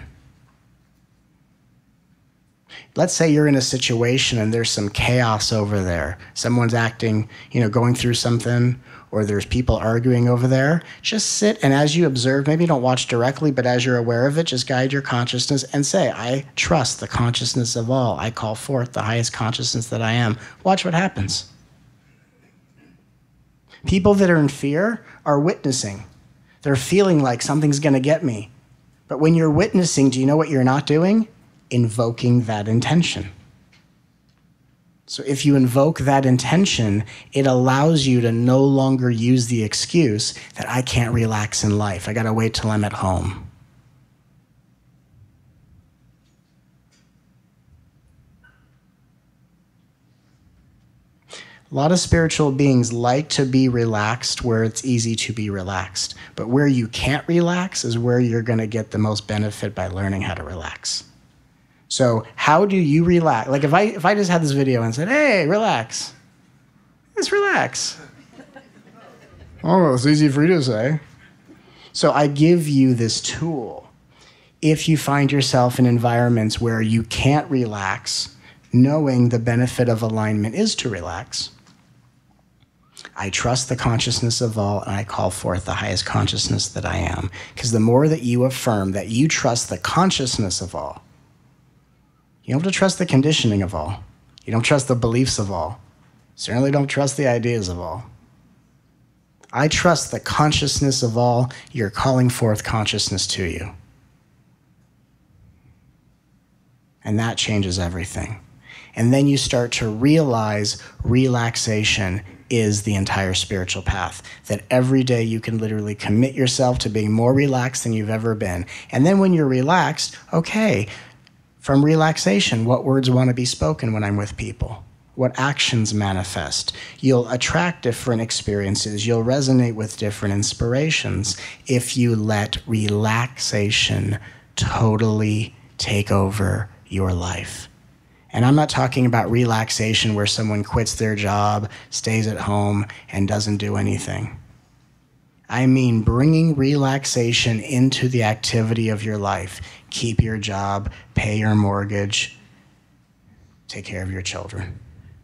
Let's say you're in a situation and there's some chaos over there. Someone's acting, going through something, or there's people arguing over there, just sit, and as you observe, maybe don't watch directly, but as you're aware of it, just guide your consciousness and say, I trust the consciousness of all. I call forth the highest consciousness that I am. Watch what happens. People that are in fear are witnessing. They're feeling like something's going to get me. But when you're witnessing, do you know what you're not doing? Invoking that intention. So if you invoke that intention, it allows you to no longer use the excuse that I can't relax in life. I got to wait till I'm at home. A lot of spiritual beings like to be relaxed where it's easy to be relaxed. But where you can't relax is where you're going to get the most benefit by learning how to relax. So how do you relax? Like if I just had this video and said, hey, relax. Just relax. Oh, it's easy for you to say. So I give you this tool. If you find yourself in environments where you can't relax, knowing the benefit of alignment is to relax. I trust the consciousness of all, and I call forth the highest consciousness that I am. Because the more that you affirm that you trust the consciousness of all, you don't have to trust the conditioning of all. You don't trust the beliefs of all. Certainly don't trust the ideas of all. I trust the consciousness of all. You're calling forth consciousness to you. And that changes everything. And then you start to realize relaxation is the entire spiritual path. That every day you can literally commit yourself to being more relaxed than you've ever been. And then when you're relaxed, okay, from relaxation, what words want to be spoken when I'm with people? What actions manifest? You'll attract different experiences. You'll resonate with different inspirations if you let relaxation totally take over your life. And I'm not talking about relaxation where someone quits their job, stays at home, and doesn't do anything. I mean bringing relaxation into the activity of your life. Keep your job, pay your mortgage, take care of your children.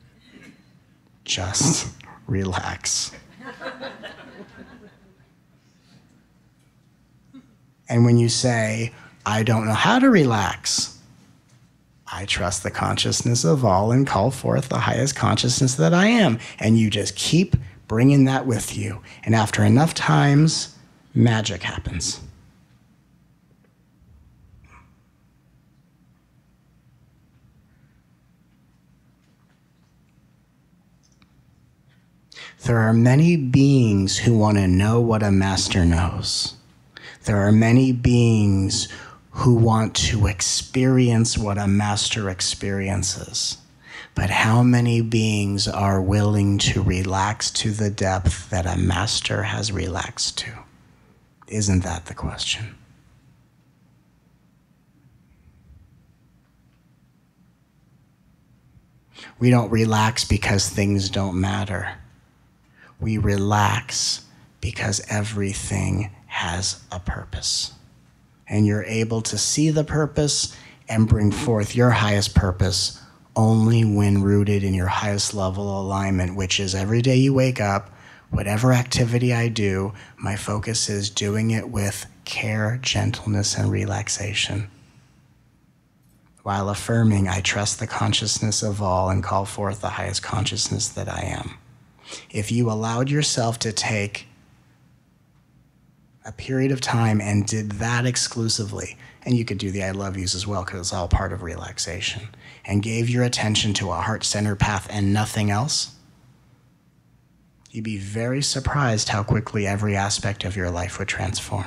Just relax. And when you say, I don't know how to relax, I trust the consciousness of all and call forth the highest consciousness that I am. And you just keep bringing that with you. And after enough times, magic happens. There are many beings who want to know what a master knows. There are many beings who want to experience what a master experiences. But how many beings are willing to relax to the depth that a master has relaxed to? Isn't that the question? We don't relax because things don't matter. We relax because everything has a purpose. And you're able to see the purpose and bring forth your highest purpose only when rooted in your highest level alignment, which is every day you wake up, whatever activity I do, my focus is doing it with care, gentleness, and relaxation. While affirming, I trust the consciousness of all and call forth the highest consciousness that I am. If you allowed yourself to take a period of time and did that exclusively, and you could do the I love yous as well because it's all part of relaxation, and gave your attention to a heart-centered path and nothing else, you'd be very surprised how quickly every aspect of your life would transform.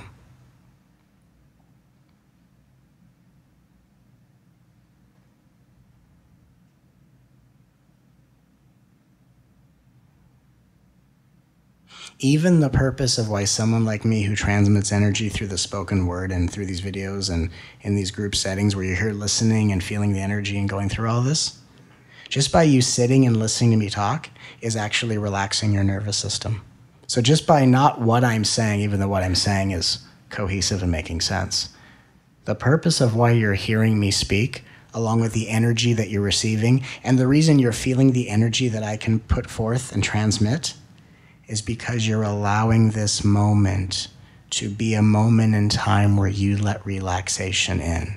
Even the purpose of why someone like me who transmits energy through the spoken word and through these videos and in these group settings where you're here listening and feeling the energy and going through all this, just by you sitting and listening to me talk is actually relaxing your nervous system. So just by not what I'm saying, even though what I'm saying is cohesive and making sense, the purpose of why you're hearing me speak, along with the energy that you're receiving, and the reason you're feeling the energy that I can put forth and transmit, is because you're allowing this moment to be a moment in time where you let relaxation in.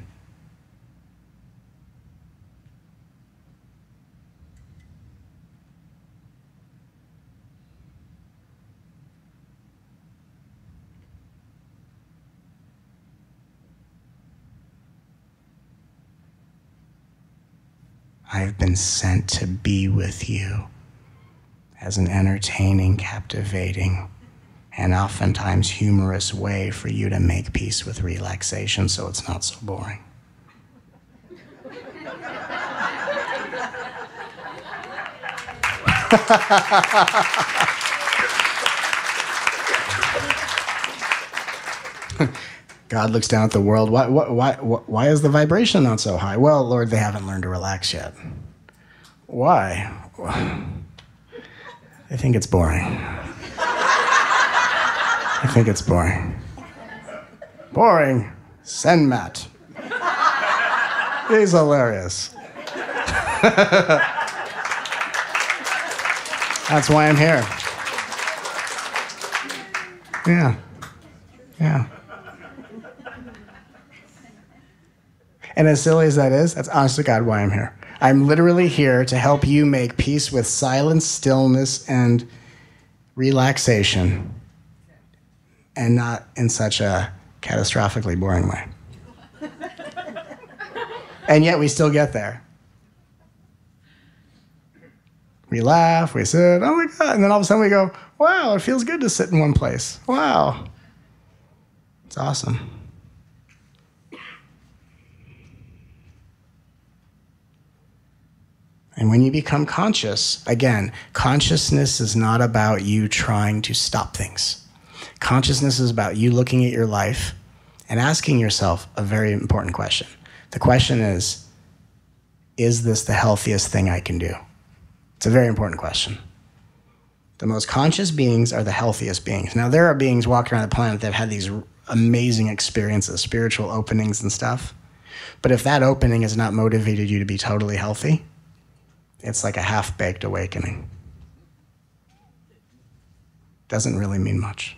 I've been sent to be with you as an entertaining, captivating, and oftentimes humorous way for you to make peace with relaxation so it's not so boring. God looks down at the world. Why is the vibration not so high? Well, Lord, they haven't learned to relax yet. Why? I think it's boring. I think it's boring. Boring? Send Matt. He's hilarious. That's why I'm here. Yeah. And as silly as that is, that's honest to God why I'm here. I'm literally here to help you make peace with silence, stillness, and relaxation, and not in such a catastrophically boring way. And yet we still get there. We laugh, we sit, oh my God, and then all of a sudden we go, wow, it feels good to sit in one place. Wow. It's awesome. And when you become conscious, again, consciousness is not about you trying to stop things. Consciousness is about you looking at your life and asking yourself a very important question. The question is this the healthiest thing I can do? It's a very important question. The most conscious beings are the healthiest beings. Now, there are beings walking around the planet that have had these amazing experiences, spiritual openings and stuff. But if that opening has not motivated you to be totally healthy, it's like a half-baked awakening. Doesn't really mean much.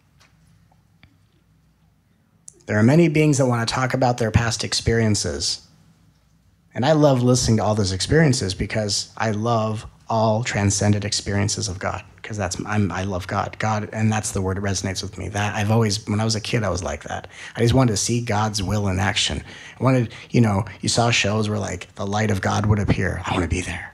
There are many beings that want to talk about their past experiences. And I love listening to all those experiences because I love all transcendent experiences of God. Because I love God. God, and that's the word that resonates with me. That I've always, when I was a kid, I was like that. I just wanted to see God's will in action. I wanted, you saw shows where like the light of God would appear. I want to be there.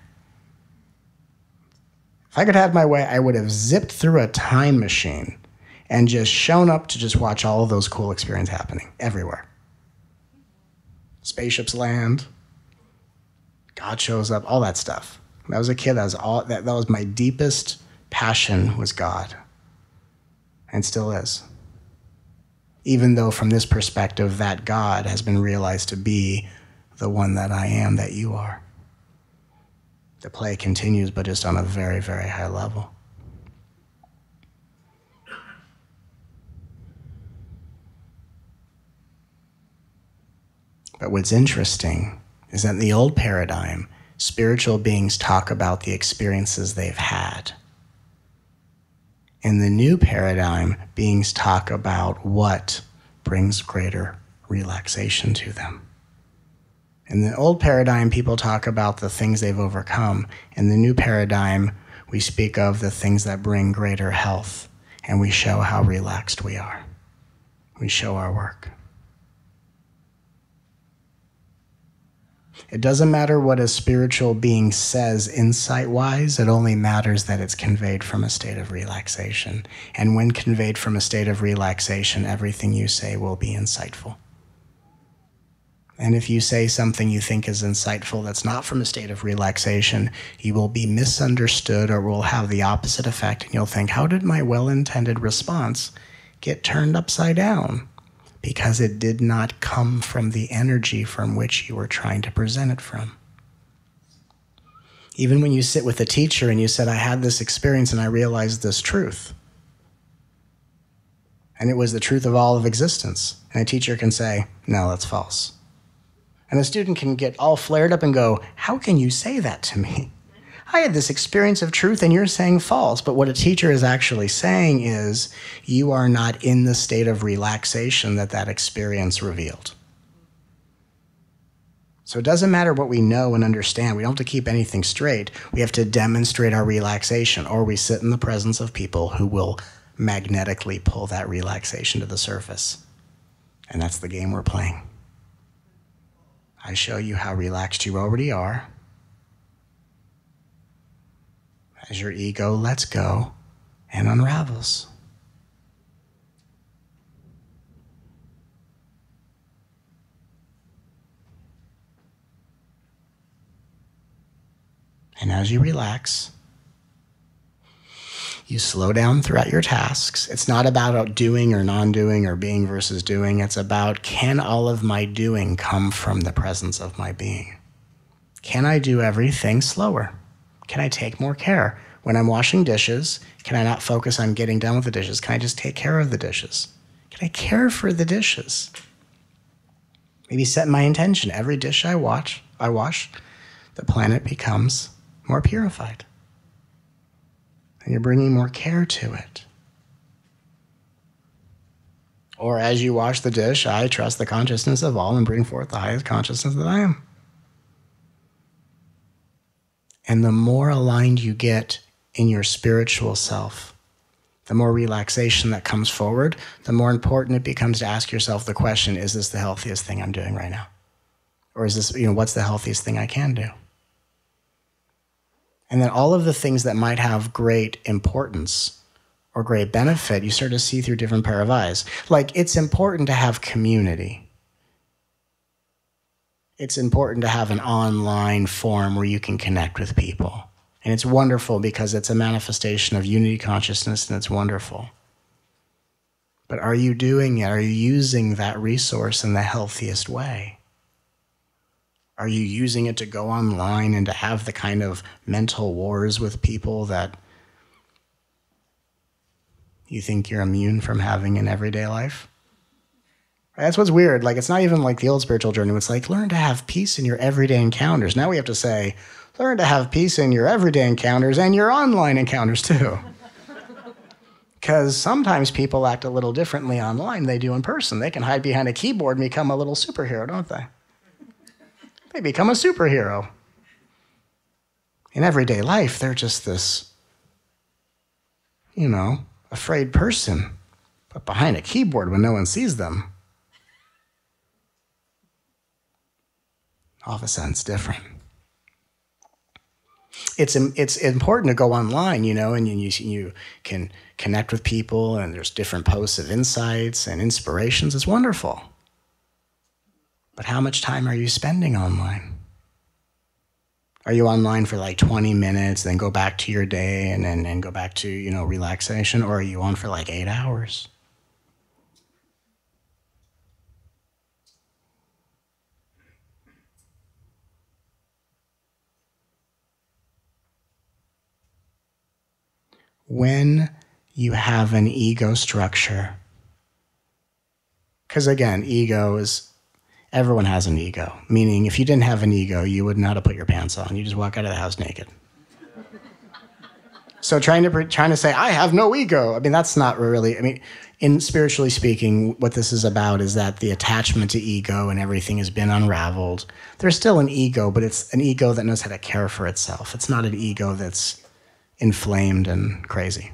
If I could have my way, I would have zipped through a time machine and just shown up to just watch all of those cool experiences happening everywhere. Spaceships land, God shows up, all that stuff. When I was a kid, that was my deepest passion, was God, and still is. Even though from this perspective, that God has been realized to be the one that I am, that you are. The play continues, but just on a very, very high level. But what's interesting is that in the old paradigm, spiritual beings talk about the experiences they've had. In the new paradigm, beings talk about what brings greater relaxation to them. In the old paradigm, people talk about the things they've overcome. In the new paradigm, we speak of the things that bring greater health, and we show how relaxed we are. We show our work. It doesn't matter what a spiritual being says insight-wise, it only matters that it's conveyed from a state of relaxation. And when conveyed from a state of relaxation, everything you say will be insightful. And if you say something you think is insightful that's not from a state of relaxation, you will be misunderstood or will have the opposite effect, and you'll think, how did my well-intended response get turned upside down? Because it did not come from the energy from which you were trying to present it from. Even when you sit with a teacher and you said, I had this experience and I realized this truth. And it was the truth of all of existence. And a teacher can say, no, that's false. And a student can get all flared up and go, how can you say that to me? I had this experience of truth and you're saying false. But what a teacher is actually saying is you are not in the state of relaxation that experience revealed. So it doesn't matter what we know and understand. We don't have to keep anything straight. We have to demonstrate our relaxation, or we sit in the presence of people who will magnetically pull that relaxation to the surface. And that's the game we're playing. I show you how relaxed you already are. As your ego lets go and unravels. And as you relax, you slow down throughout your tasks. It's not about doing or non-doing or being versus doing. It's about, can all of my doing come from the presence of my being? Can I do everything slower? Can I take more care? When I'm washing dishes, can I not focus on getting done with the dishes? Can I just take care of the dishes? Can I care for the dishes? Maybe set my intention. Every dish I wash, the planet becomes more purified. And you're bringing more care to it. Or as you wash the dish, I trust the consciousness of all and bring forth the highest consciousness that I am. And the more aligned you get in your spiritual self, the more relaxation that comes forward, the more important it becomes to ask yourself the question, is this the healthiest thing I'm doing right now? Or is this, what's the healthiest thing I can do? And then all of the things that might have great importance or great benefit, you start to see through a different pair of eyes. Like, it's important to have community. It's important to have an online forum where you can connect with people. And it's wonderful because it's a manifestation of unity consciousness, and it's wonderful. But are you doing it? Are you using that resource in the healthiest way? Are you using it to go online and to have the kind of mental wars with people that you think you're immune from having in everyday life? That's what's weird. Like, it's not even like the old spiritual journey. It's like, learn to have peace in your everyday encounters. Now we have to say, learn to have peace in your everyday encounters and your online encounters too. Because sometimes people act a little differently online than they do in person. They can hide behind a keyboard and become a little superhero, don't they? They become a superhero. In everyday life, they're just this, afraid person. But behind a keyboard when no one sees them, all of a sudden it's different. It's important to go online, and you can connect with people, and there's different posts of insights and inspirations. It's wonderful. But how much time are you spending online? Are you online for like 20 minutes, then go back to your day and then go back to, relaxation? Or are you on for like 8 hours? When you have an ego structure, because again, everyone has an ego, meaning if you didn't have an ego, you wouldn't know how to put your pants on. You just walk out of the house naked. So trying to say, I have no ego, that's not really, in spiritually speaking, what this is about is that the attachment to ego and everything has been unraveled. There's still an ego, but it's an ego that knows how to care for itself. It's not an ego that's inflamed and crazy.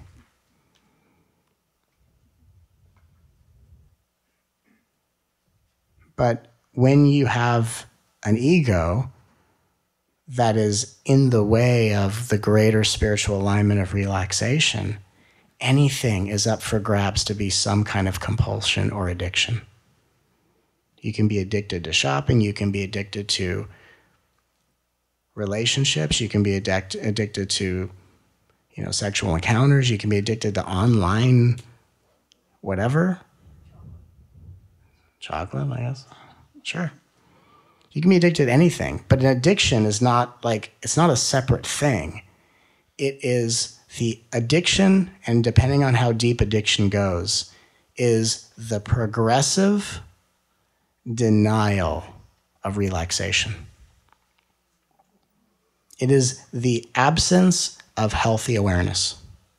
But when you have an ego that is in the way of the greater spiritual alignment of relaxation, anything is up for grabs to be some kind of compulsion or addiction. You can be addicted to shopping, you can be addicted to relationships, you can be addicted to sexual encounters, you can be addicted to online whatever. Chocolate, I guess. Sure. You can be addicted to anything, but an addiction is not it's not a separate thing. It is the addiction, and depending on how deep addiction goes, is the progressive denial of relaxation. It is the absence of healthy awareness.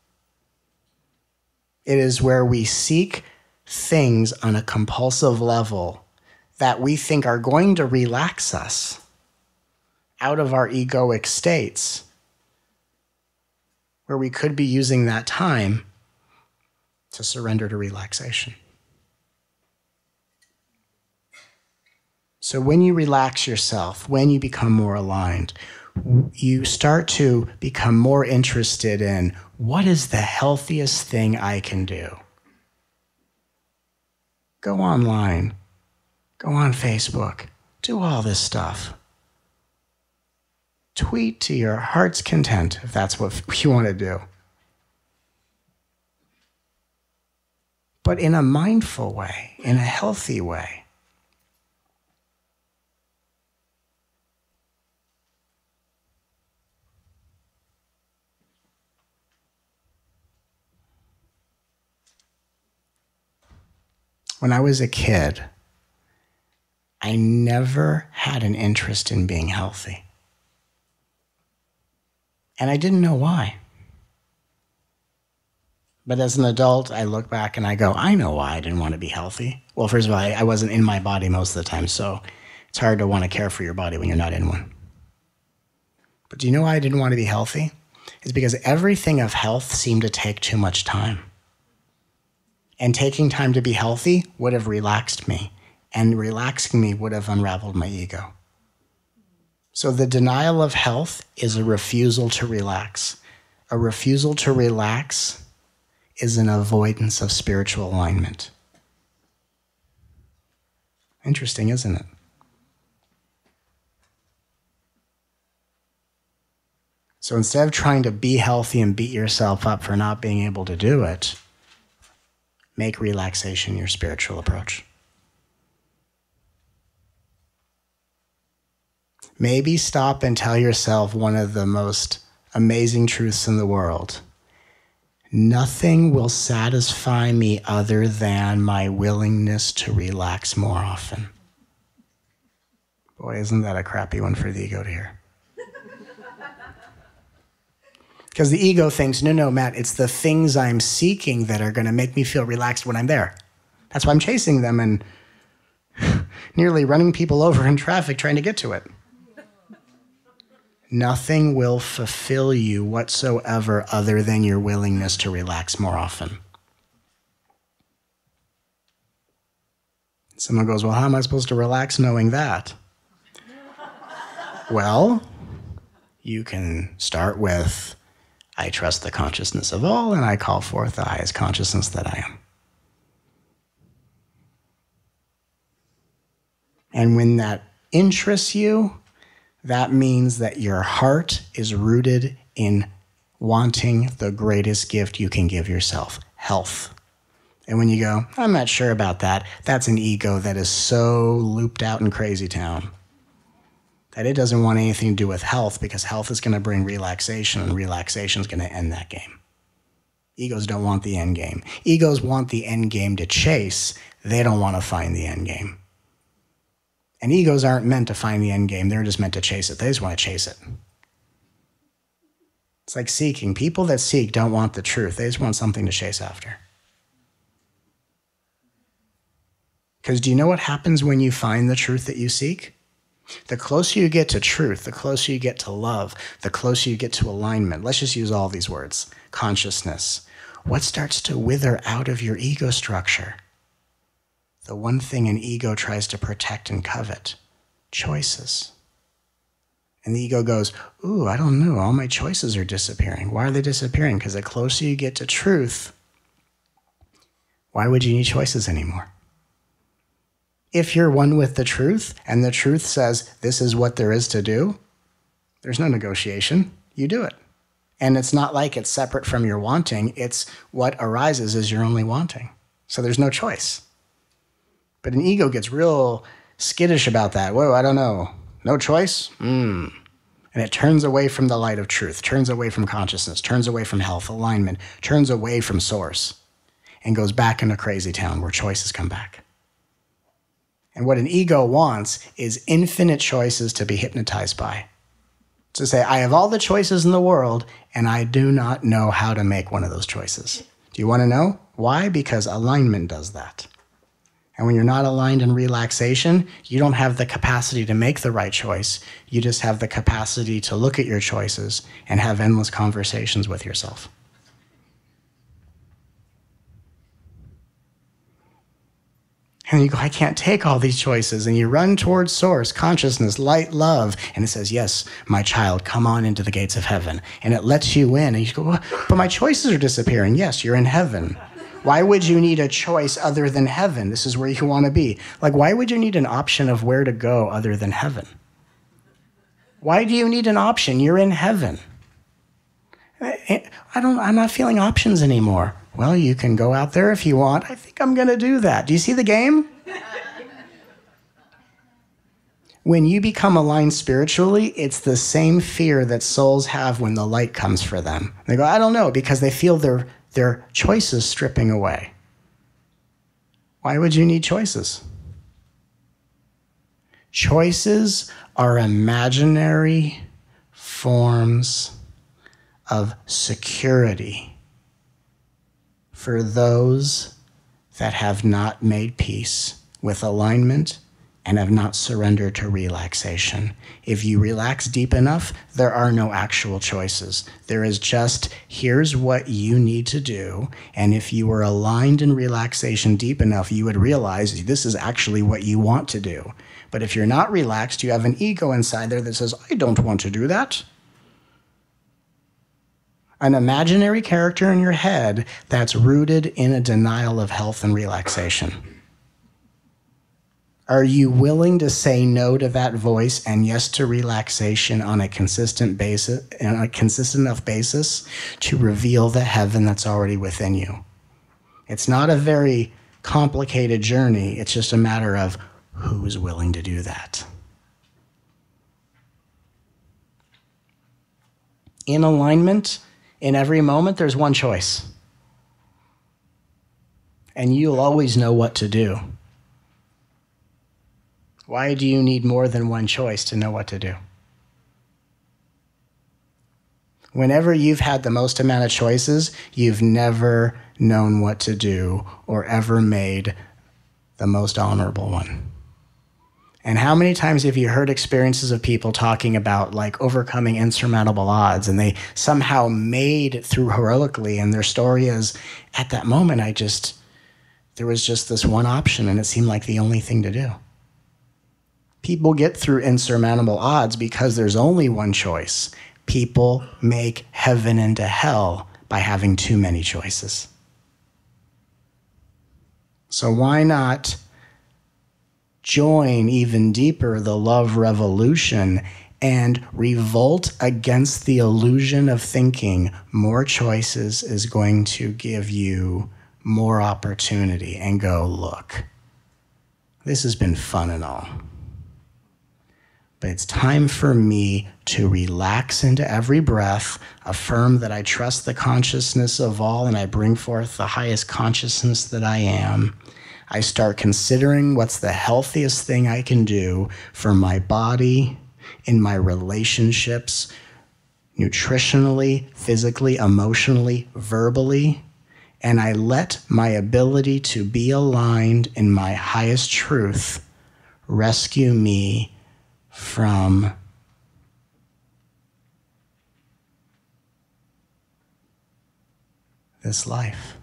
It is where we seek things on a compulsive level that we think are going to relax us out of our egoic states, where we could be using that time to surrender to relaxation. So when you relax yourself, when you become more aligned, you start to become more interested in what is the healthiest thing I can do. Go online, go on Facebook, do all this stuff. Tweet to your heart's content if that's what you want to do. But in a mindful way, in a healthy way. When I was a kid, I never had an interest in being healthy. And I didn't know why. But as an adult, I look back and I go, I know why I didn't want to be healthy. Well, first of all, I wasn't in my body most of the time, so it's hard to want to care for your body when you're not in one. But do you know why I didn't want to be healthy? It's because everything of health seemed to take too much time. And taking time to be healthy would have relaxed me, and relaxing me would have unraveled my ego. So the denial of health is a refusal to relax. A refusal to relax is an avoidance of spiritual alignment. Interesting, isn't it? So instead of trying to be healthy and beat yourself up for not being able to do it, make relaxation your spiritual approach. Maybe stop and tell yourself one of the most amazing truths in the world. Nothing will satisfy me other than my willingness to relax more often. Boy, isn't that a crappy one for the ego to hear? Because the ego thinks, no, Matt, it's the things I'm seeking that are going to make me feel relaxed when I'm there. That's why I'm chasing them and nearly running people over in traffic trying to get to it. Nothing will fulfill you whatsoever other than your willingness to relax more often. Someone goes, well, how am I supposed to relax knowing that? Well, you can start with, I trust the consciousness of all, and I call forth the highest consciousness that I am. And when that interests you, that means that your heart is rooted in wanting the greatest gift you can give yourself, health. And when you go, I'm not sure about that, that's an ego that is so looped out in crazy town that it doesn't want anything to do with health, because health is going to bring relaxation, and relaxation is going to end that game. Egos don't want the end game. Egos want the end game to chase. They don't want to find the end game. And egos aren't meant to find the end game. They're just meant to chase it. They just want to chase it. It's like seeking. People that seek don't want the truth. They just want something to chase after. Because do you know what happens when you find the truth that you seek? The closer you get to truth, the closer you get to love, the closer you get to alignment. Let's just use all these words. Consciousness. What starts to wither out of your ego structure? The one thing an ego tries to protect and covet, choices. And the ego goes, ooh, I don't know, all my choices are disappearing. Why are they disappearing? Because the closer you get to truth, why would you need choices anymore? If you're one with the truth, and the truth says this is what there is to do, there's no negotiation. You do it. And it's not like it's separate from your wanting. It's what arises is your only wanting. So there's no choice. But an ego gets real skittish about that. Whoa, I don't know. No choice? And it turns away from the light of truth, turns away from consciousness, turns away from health, alignment, turns away from source, and goes back into crazy town where choices come back. And what an ego wants is infinite choices to be hypnotized by. To say, I have all the choices in the world, and I do not know how to make one of those choices. Do you want to know? Why? Because alignment does that. And when you're not aligned in relaxation, you don't have the capacity to make the right choice. You just have the capacity to look at your choices and have endless conversations with yourself. And you go, I can't take all these choices. And you run towards source, consciousness, light, love. And it says, yes, my child, come on into the gates of heaven. And it lets you in. And you go, well, but my choices are disappearing. Yes, you're in heaven. Why would you need a choice other than heaven? This is where you want to be. Like, why would you need an option of where to go other than heaven? Why do you need an option? You're in heaven. I'm not feeling options anymore. Well, you can go out there if you want. I think I'm going to do that. Do you see the game? When you become aligned spiritually, it's the same fear that souls have when the light comes for them. They go, I don't know, because they feel their choices stripping away. Why would you need choices? Choices are imaginary forms of security for those that have not made peace with alignment and have not surrendered to relaxation. If you relax deep enough, there are no actual choices. There is just, here's what you need to do. And if you were aligned in relaxation deep enough, you would realize this is actually what you want to do. But if you're not relaxed, you have an ego inside there that says, I don't want to do that. An imaginary character in your head that's rooted in a denial of health and relaxation. Are you willing to say no to that voice and yes to relaxation on a consistent basis, on a consistent enough basis to reveal the heaven that's already within you? It's not a very complicated journey. It's just a matter of who's willing to do that. In alignment, in every moment, there's one choice. And you'll always know what to do. Why do you need more than one choice to know what to do? Whenever you've had the most amount of choices, you've never known what to do or ever made the most honorable one. And how many times have you heard experiences of people talking about like overcoming insurmountable odds and they somehow made it through heroically, and their story is, at that moment, there was just this one option and it seemed like the only thing to do. People get through insurmountable odds because there's only one choice. People make heaven into hell by having too many choices. So why not join even deeper the love revolution and revolt against the illusion of thinking more choices is going to give you more opportunity, and go, look, this has been fun and all. But it's time for me to relax into every breath, affirm that I trust the consciousness of all and I bring forth the highest consciousness that I am. I start considering what's the healthiest thing I can do for my body, in my relationships, nutritionally, physically, emotionally, verbally. And I let my ability to be aligned in my highest truth rescue me from this life.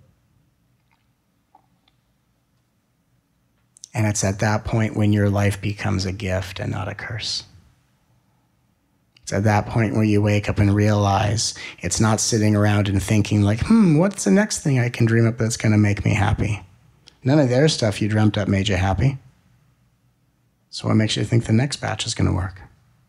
And it's at that point when your life becomes a gift and not a curse. It's at that point where you wake up and realize it's not sitting around and thinking like, what's the next thing I can dream up that's going to make me happy? None of their stuff you dreamt up made you happy. So what makes you think the next batch is going to work?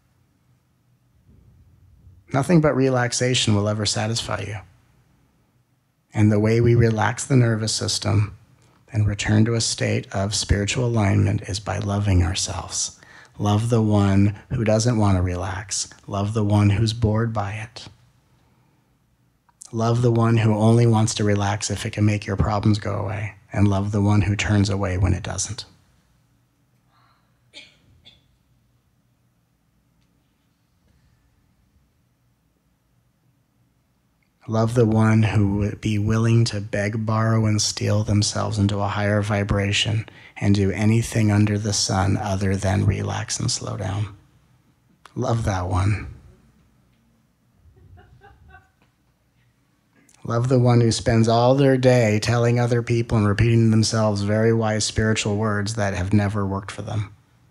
Nothing but relaxation will ever satisfy you. And the way we relax the nervous system and return to a state of spiritual alignment is by loving ourselves. Love the one who doesn't want to relax. Love the one who's bored by it. Love the one who only wants to relax if it can make your problems go away. And love the one who turns away when it doesn't. Love the one who would be willing to beg, borrow, and steal themselves into a higher vibration and do anything under the sun other than relax and slow down. Love that one. Love the one who spends all their day telling other people and repeating to themselves very wise spiritual words that have never worked for them.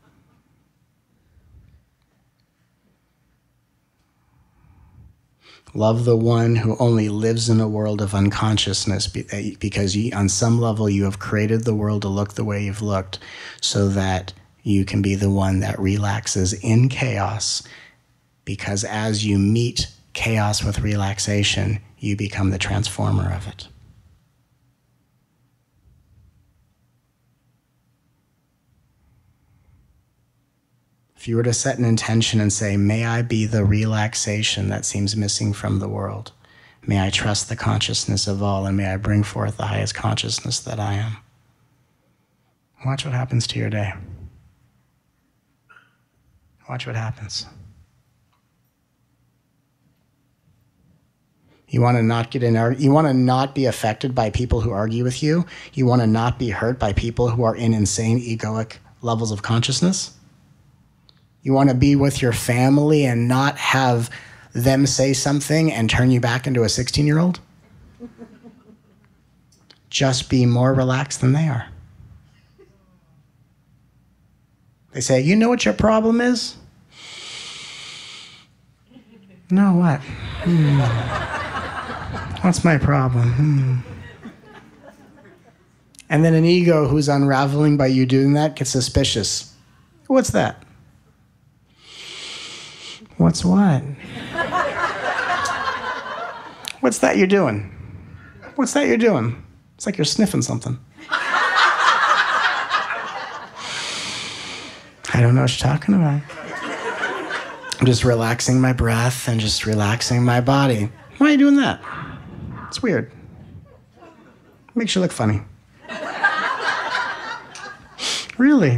Love the one who only lives in a world of unconsciousness because on some level you have created the world to look the way you've looked so that you can be the one that relaxes in chaos, because as you meet chaos with relaxation, you become the transformer of it. If you were to set an intention and say, may I be the relaxation that seems missing from the world. May I trust the consciousness of all, and may I bring forth the highest consciousness that I am. Watch what happens to your day. Watch what happens. You want to not get in, you want to not be affected by people who argue with you. You want to not be hurt by people who are in insane egoic levels of consciousness. You want to be with your family and not have them say something and turn you back into a 16-year-old? Just be more relaxed than they are. They say, you know what your problem is? No, what? What's my problem? And then an ego who's unraveling by you doing that gets suspicious. What's that? What's what? What's that you're doing? What's that you're doing? It's like you're sniffing something. I don't know what you're talking about. I'm just relaxing my breath and just relaxing my body. Why are you doing that? It's weird. Makes you look funny. Really?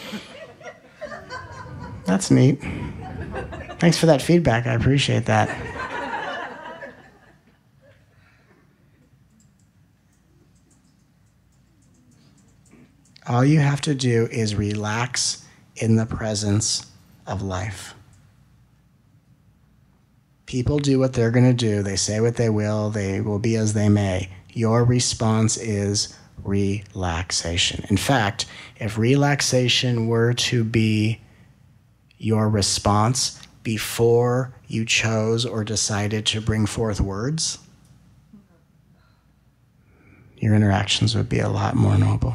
That's neat. Thanks for that feedback. I appreciate that. All you have to do is relax in the presence of life. People do what they're going to do. They say what they will be as they may. Your response is relaxation. In fact, if relaxation were to be your response before you chose or decided to bring forth words, your interactions would be a lot more noble.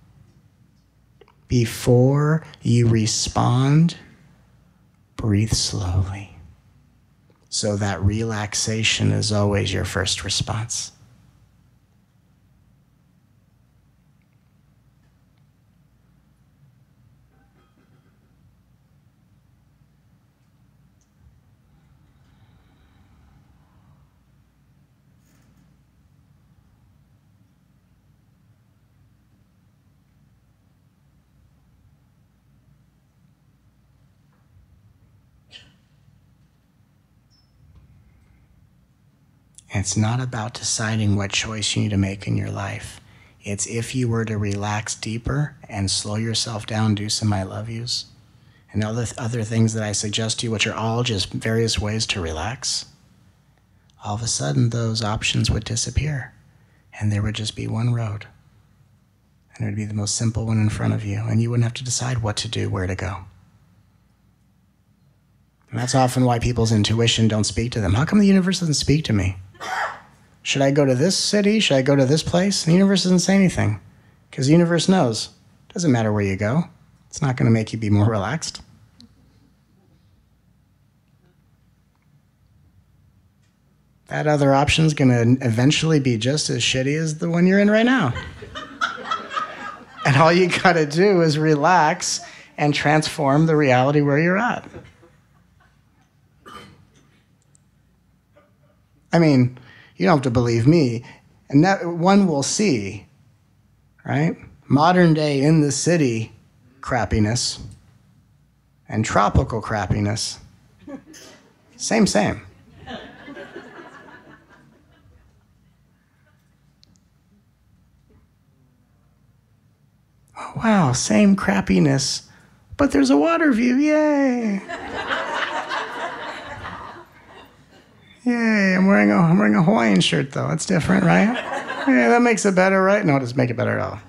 Before you respond, breathe slowly, so that relaxation is always your first response. It's not about deciding what choice you need to make in your life. It's if you were to relax deeper and slow yourself down, do some I love yous, and other things that I suggest to you, which are all just various ways to relax, all of a sudden those options would disappear, and there would just be one road. And it would be the most simple one in front of you, and you wouldn't have to decide what to do, where to go. And that's often why people's intuition don't speak to them. How come the universe doesn't speak to me? Should I go to this city? Should I go to this place? And the universe doesn't say anything, because the universe knows. It doesn't matter where you go. It's not going to make you be more relaxed. That other option is going to eventually be just as shitty as the one you're in right now. And all you got to do is relax and transform the reality where you're at. I mean, you don't have to believe me. And that one will see, right? Modern day in the city crappiness and tropical crappiness. Same. Wow, same crappiness, but there's a water view, yay! Yay, I'm wearing a Hawaiian shirt though, that's different, right? Yeah, that makes it better, right? No, it doesn't make it better at all.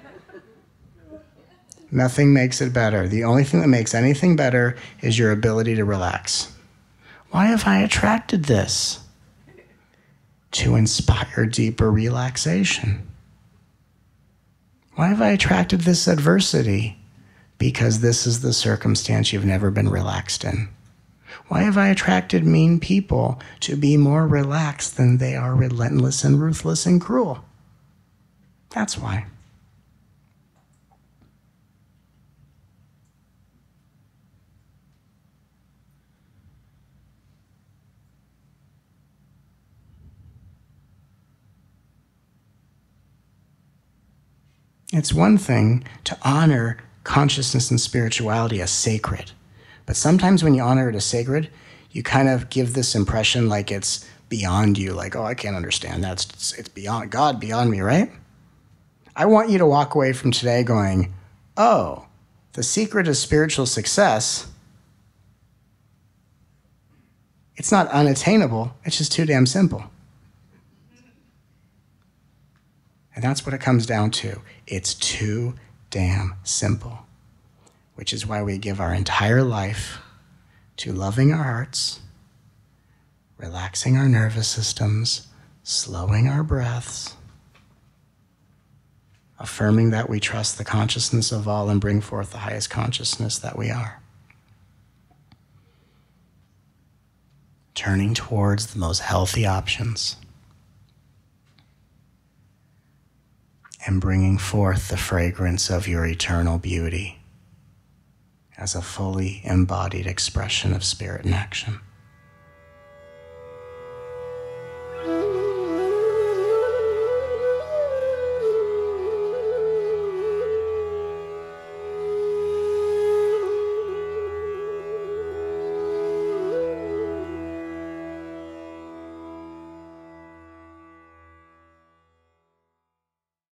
Nothing makes it better. The only thing that makes anything better is your ability to relax. Why have I attracted this? To inspire deeper relaxation. Why have I attracted this adversity? Because this is the circumstance you've never been relaxed in. Why have I attracted mean people to be more relaxed than they are relentless and ruthless and cruel? That's why. It's one thing to honor consciousness and spirituality as sacred. But sometimes when you honor it as sacred, you kind of give this impression like it's beyond you, like, oh, I can't understand that. It's beyond God, beyond me, right? I want you to walk away from today going, oh, the secret of spiritual success, it's not unattainable, it's just too damn simple. And that's what it comes down to. It's too damn simple, which is why we give our entire life to loving our hearts, relaxing our nervous systems, slowing our breaths, affirming that we trust the consciousness of all and bring forth the highest consciousness that we are. Turning towards the most healthy options and bringing forth the fragrance of your eternal beauty as a fully embodied expression of spirit in action.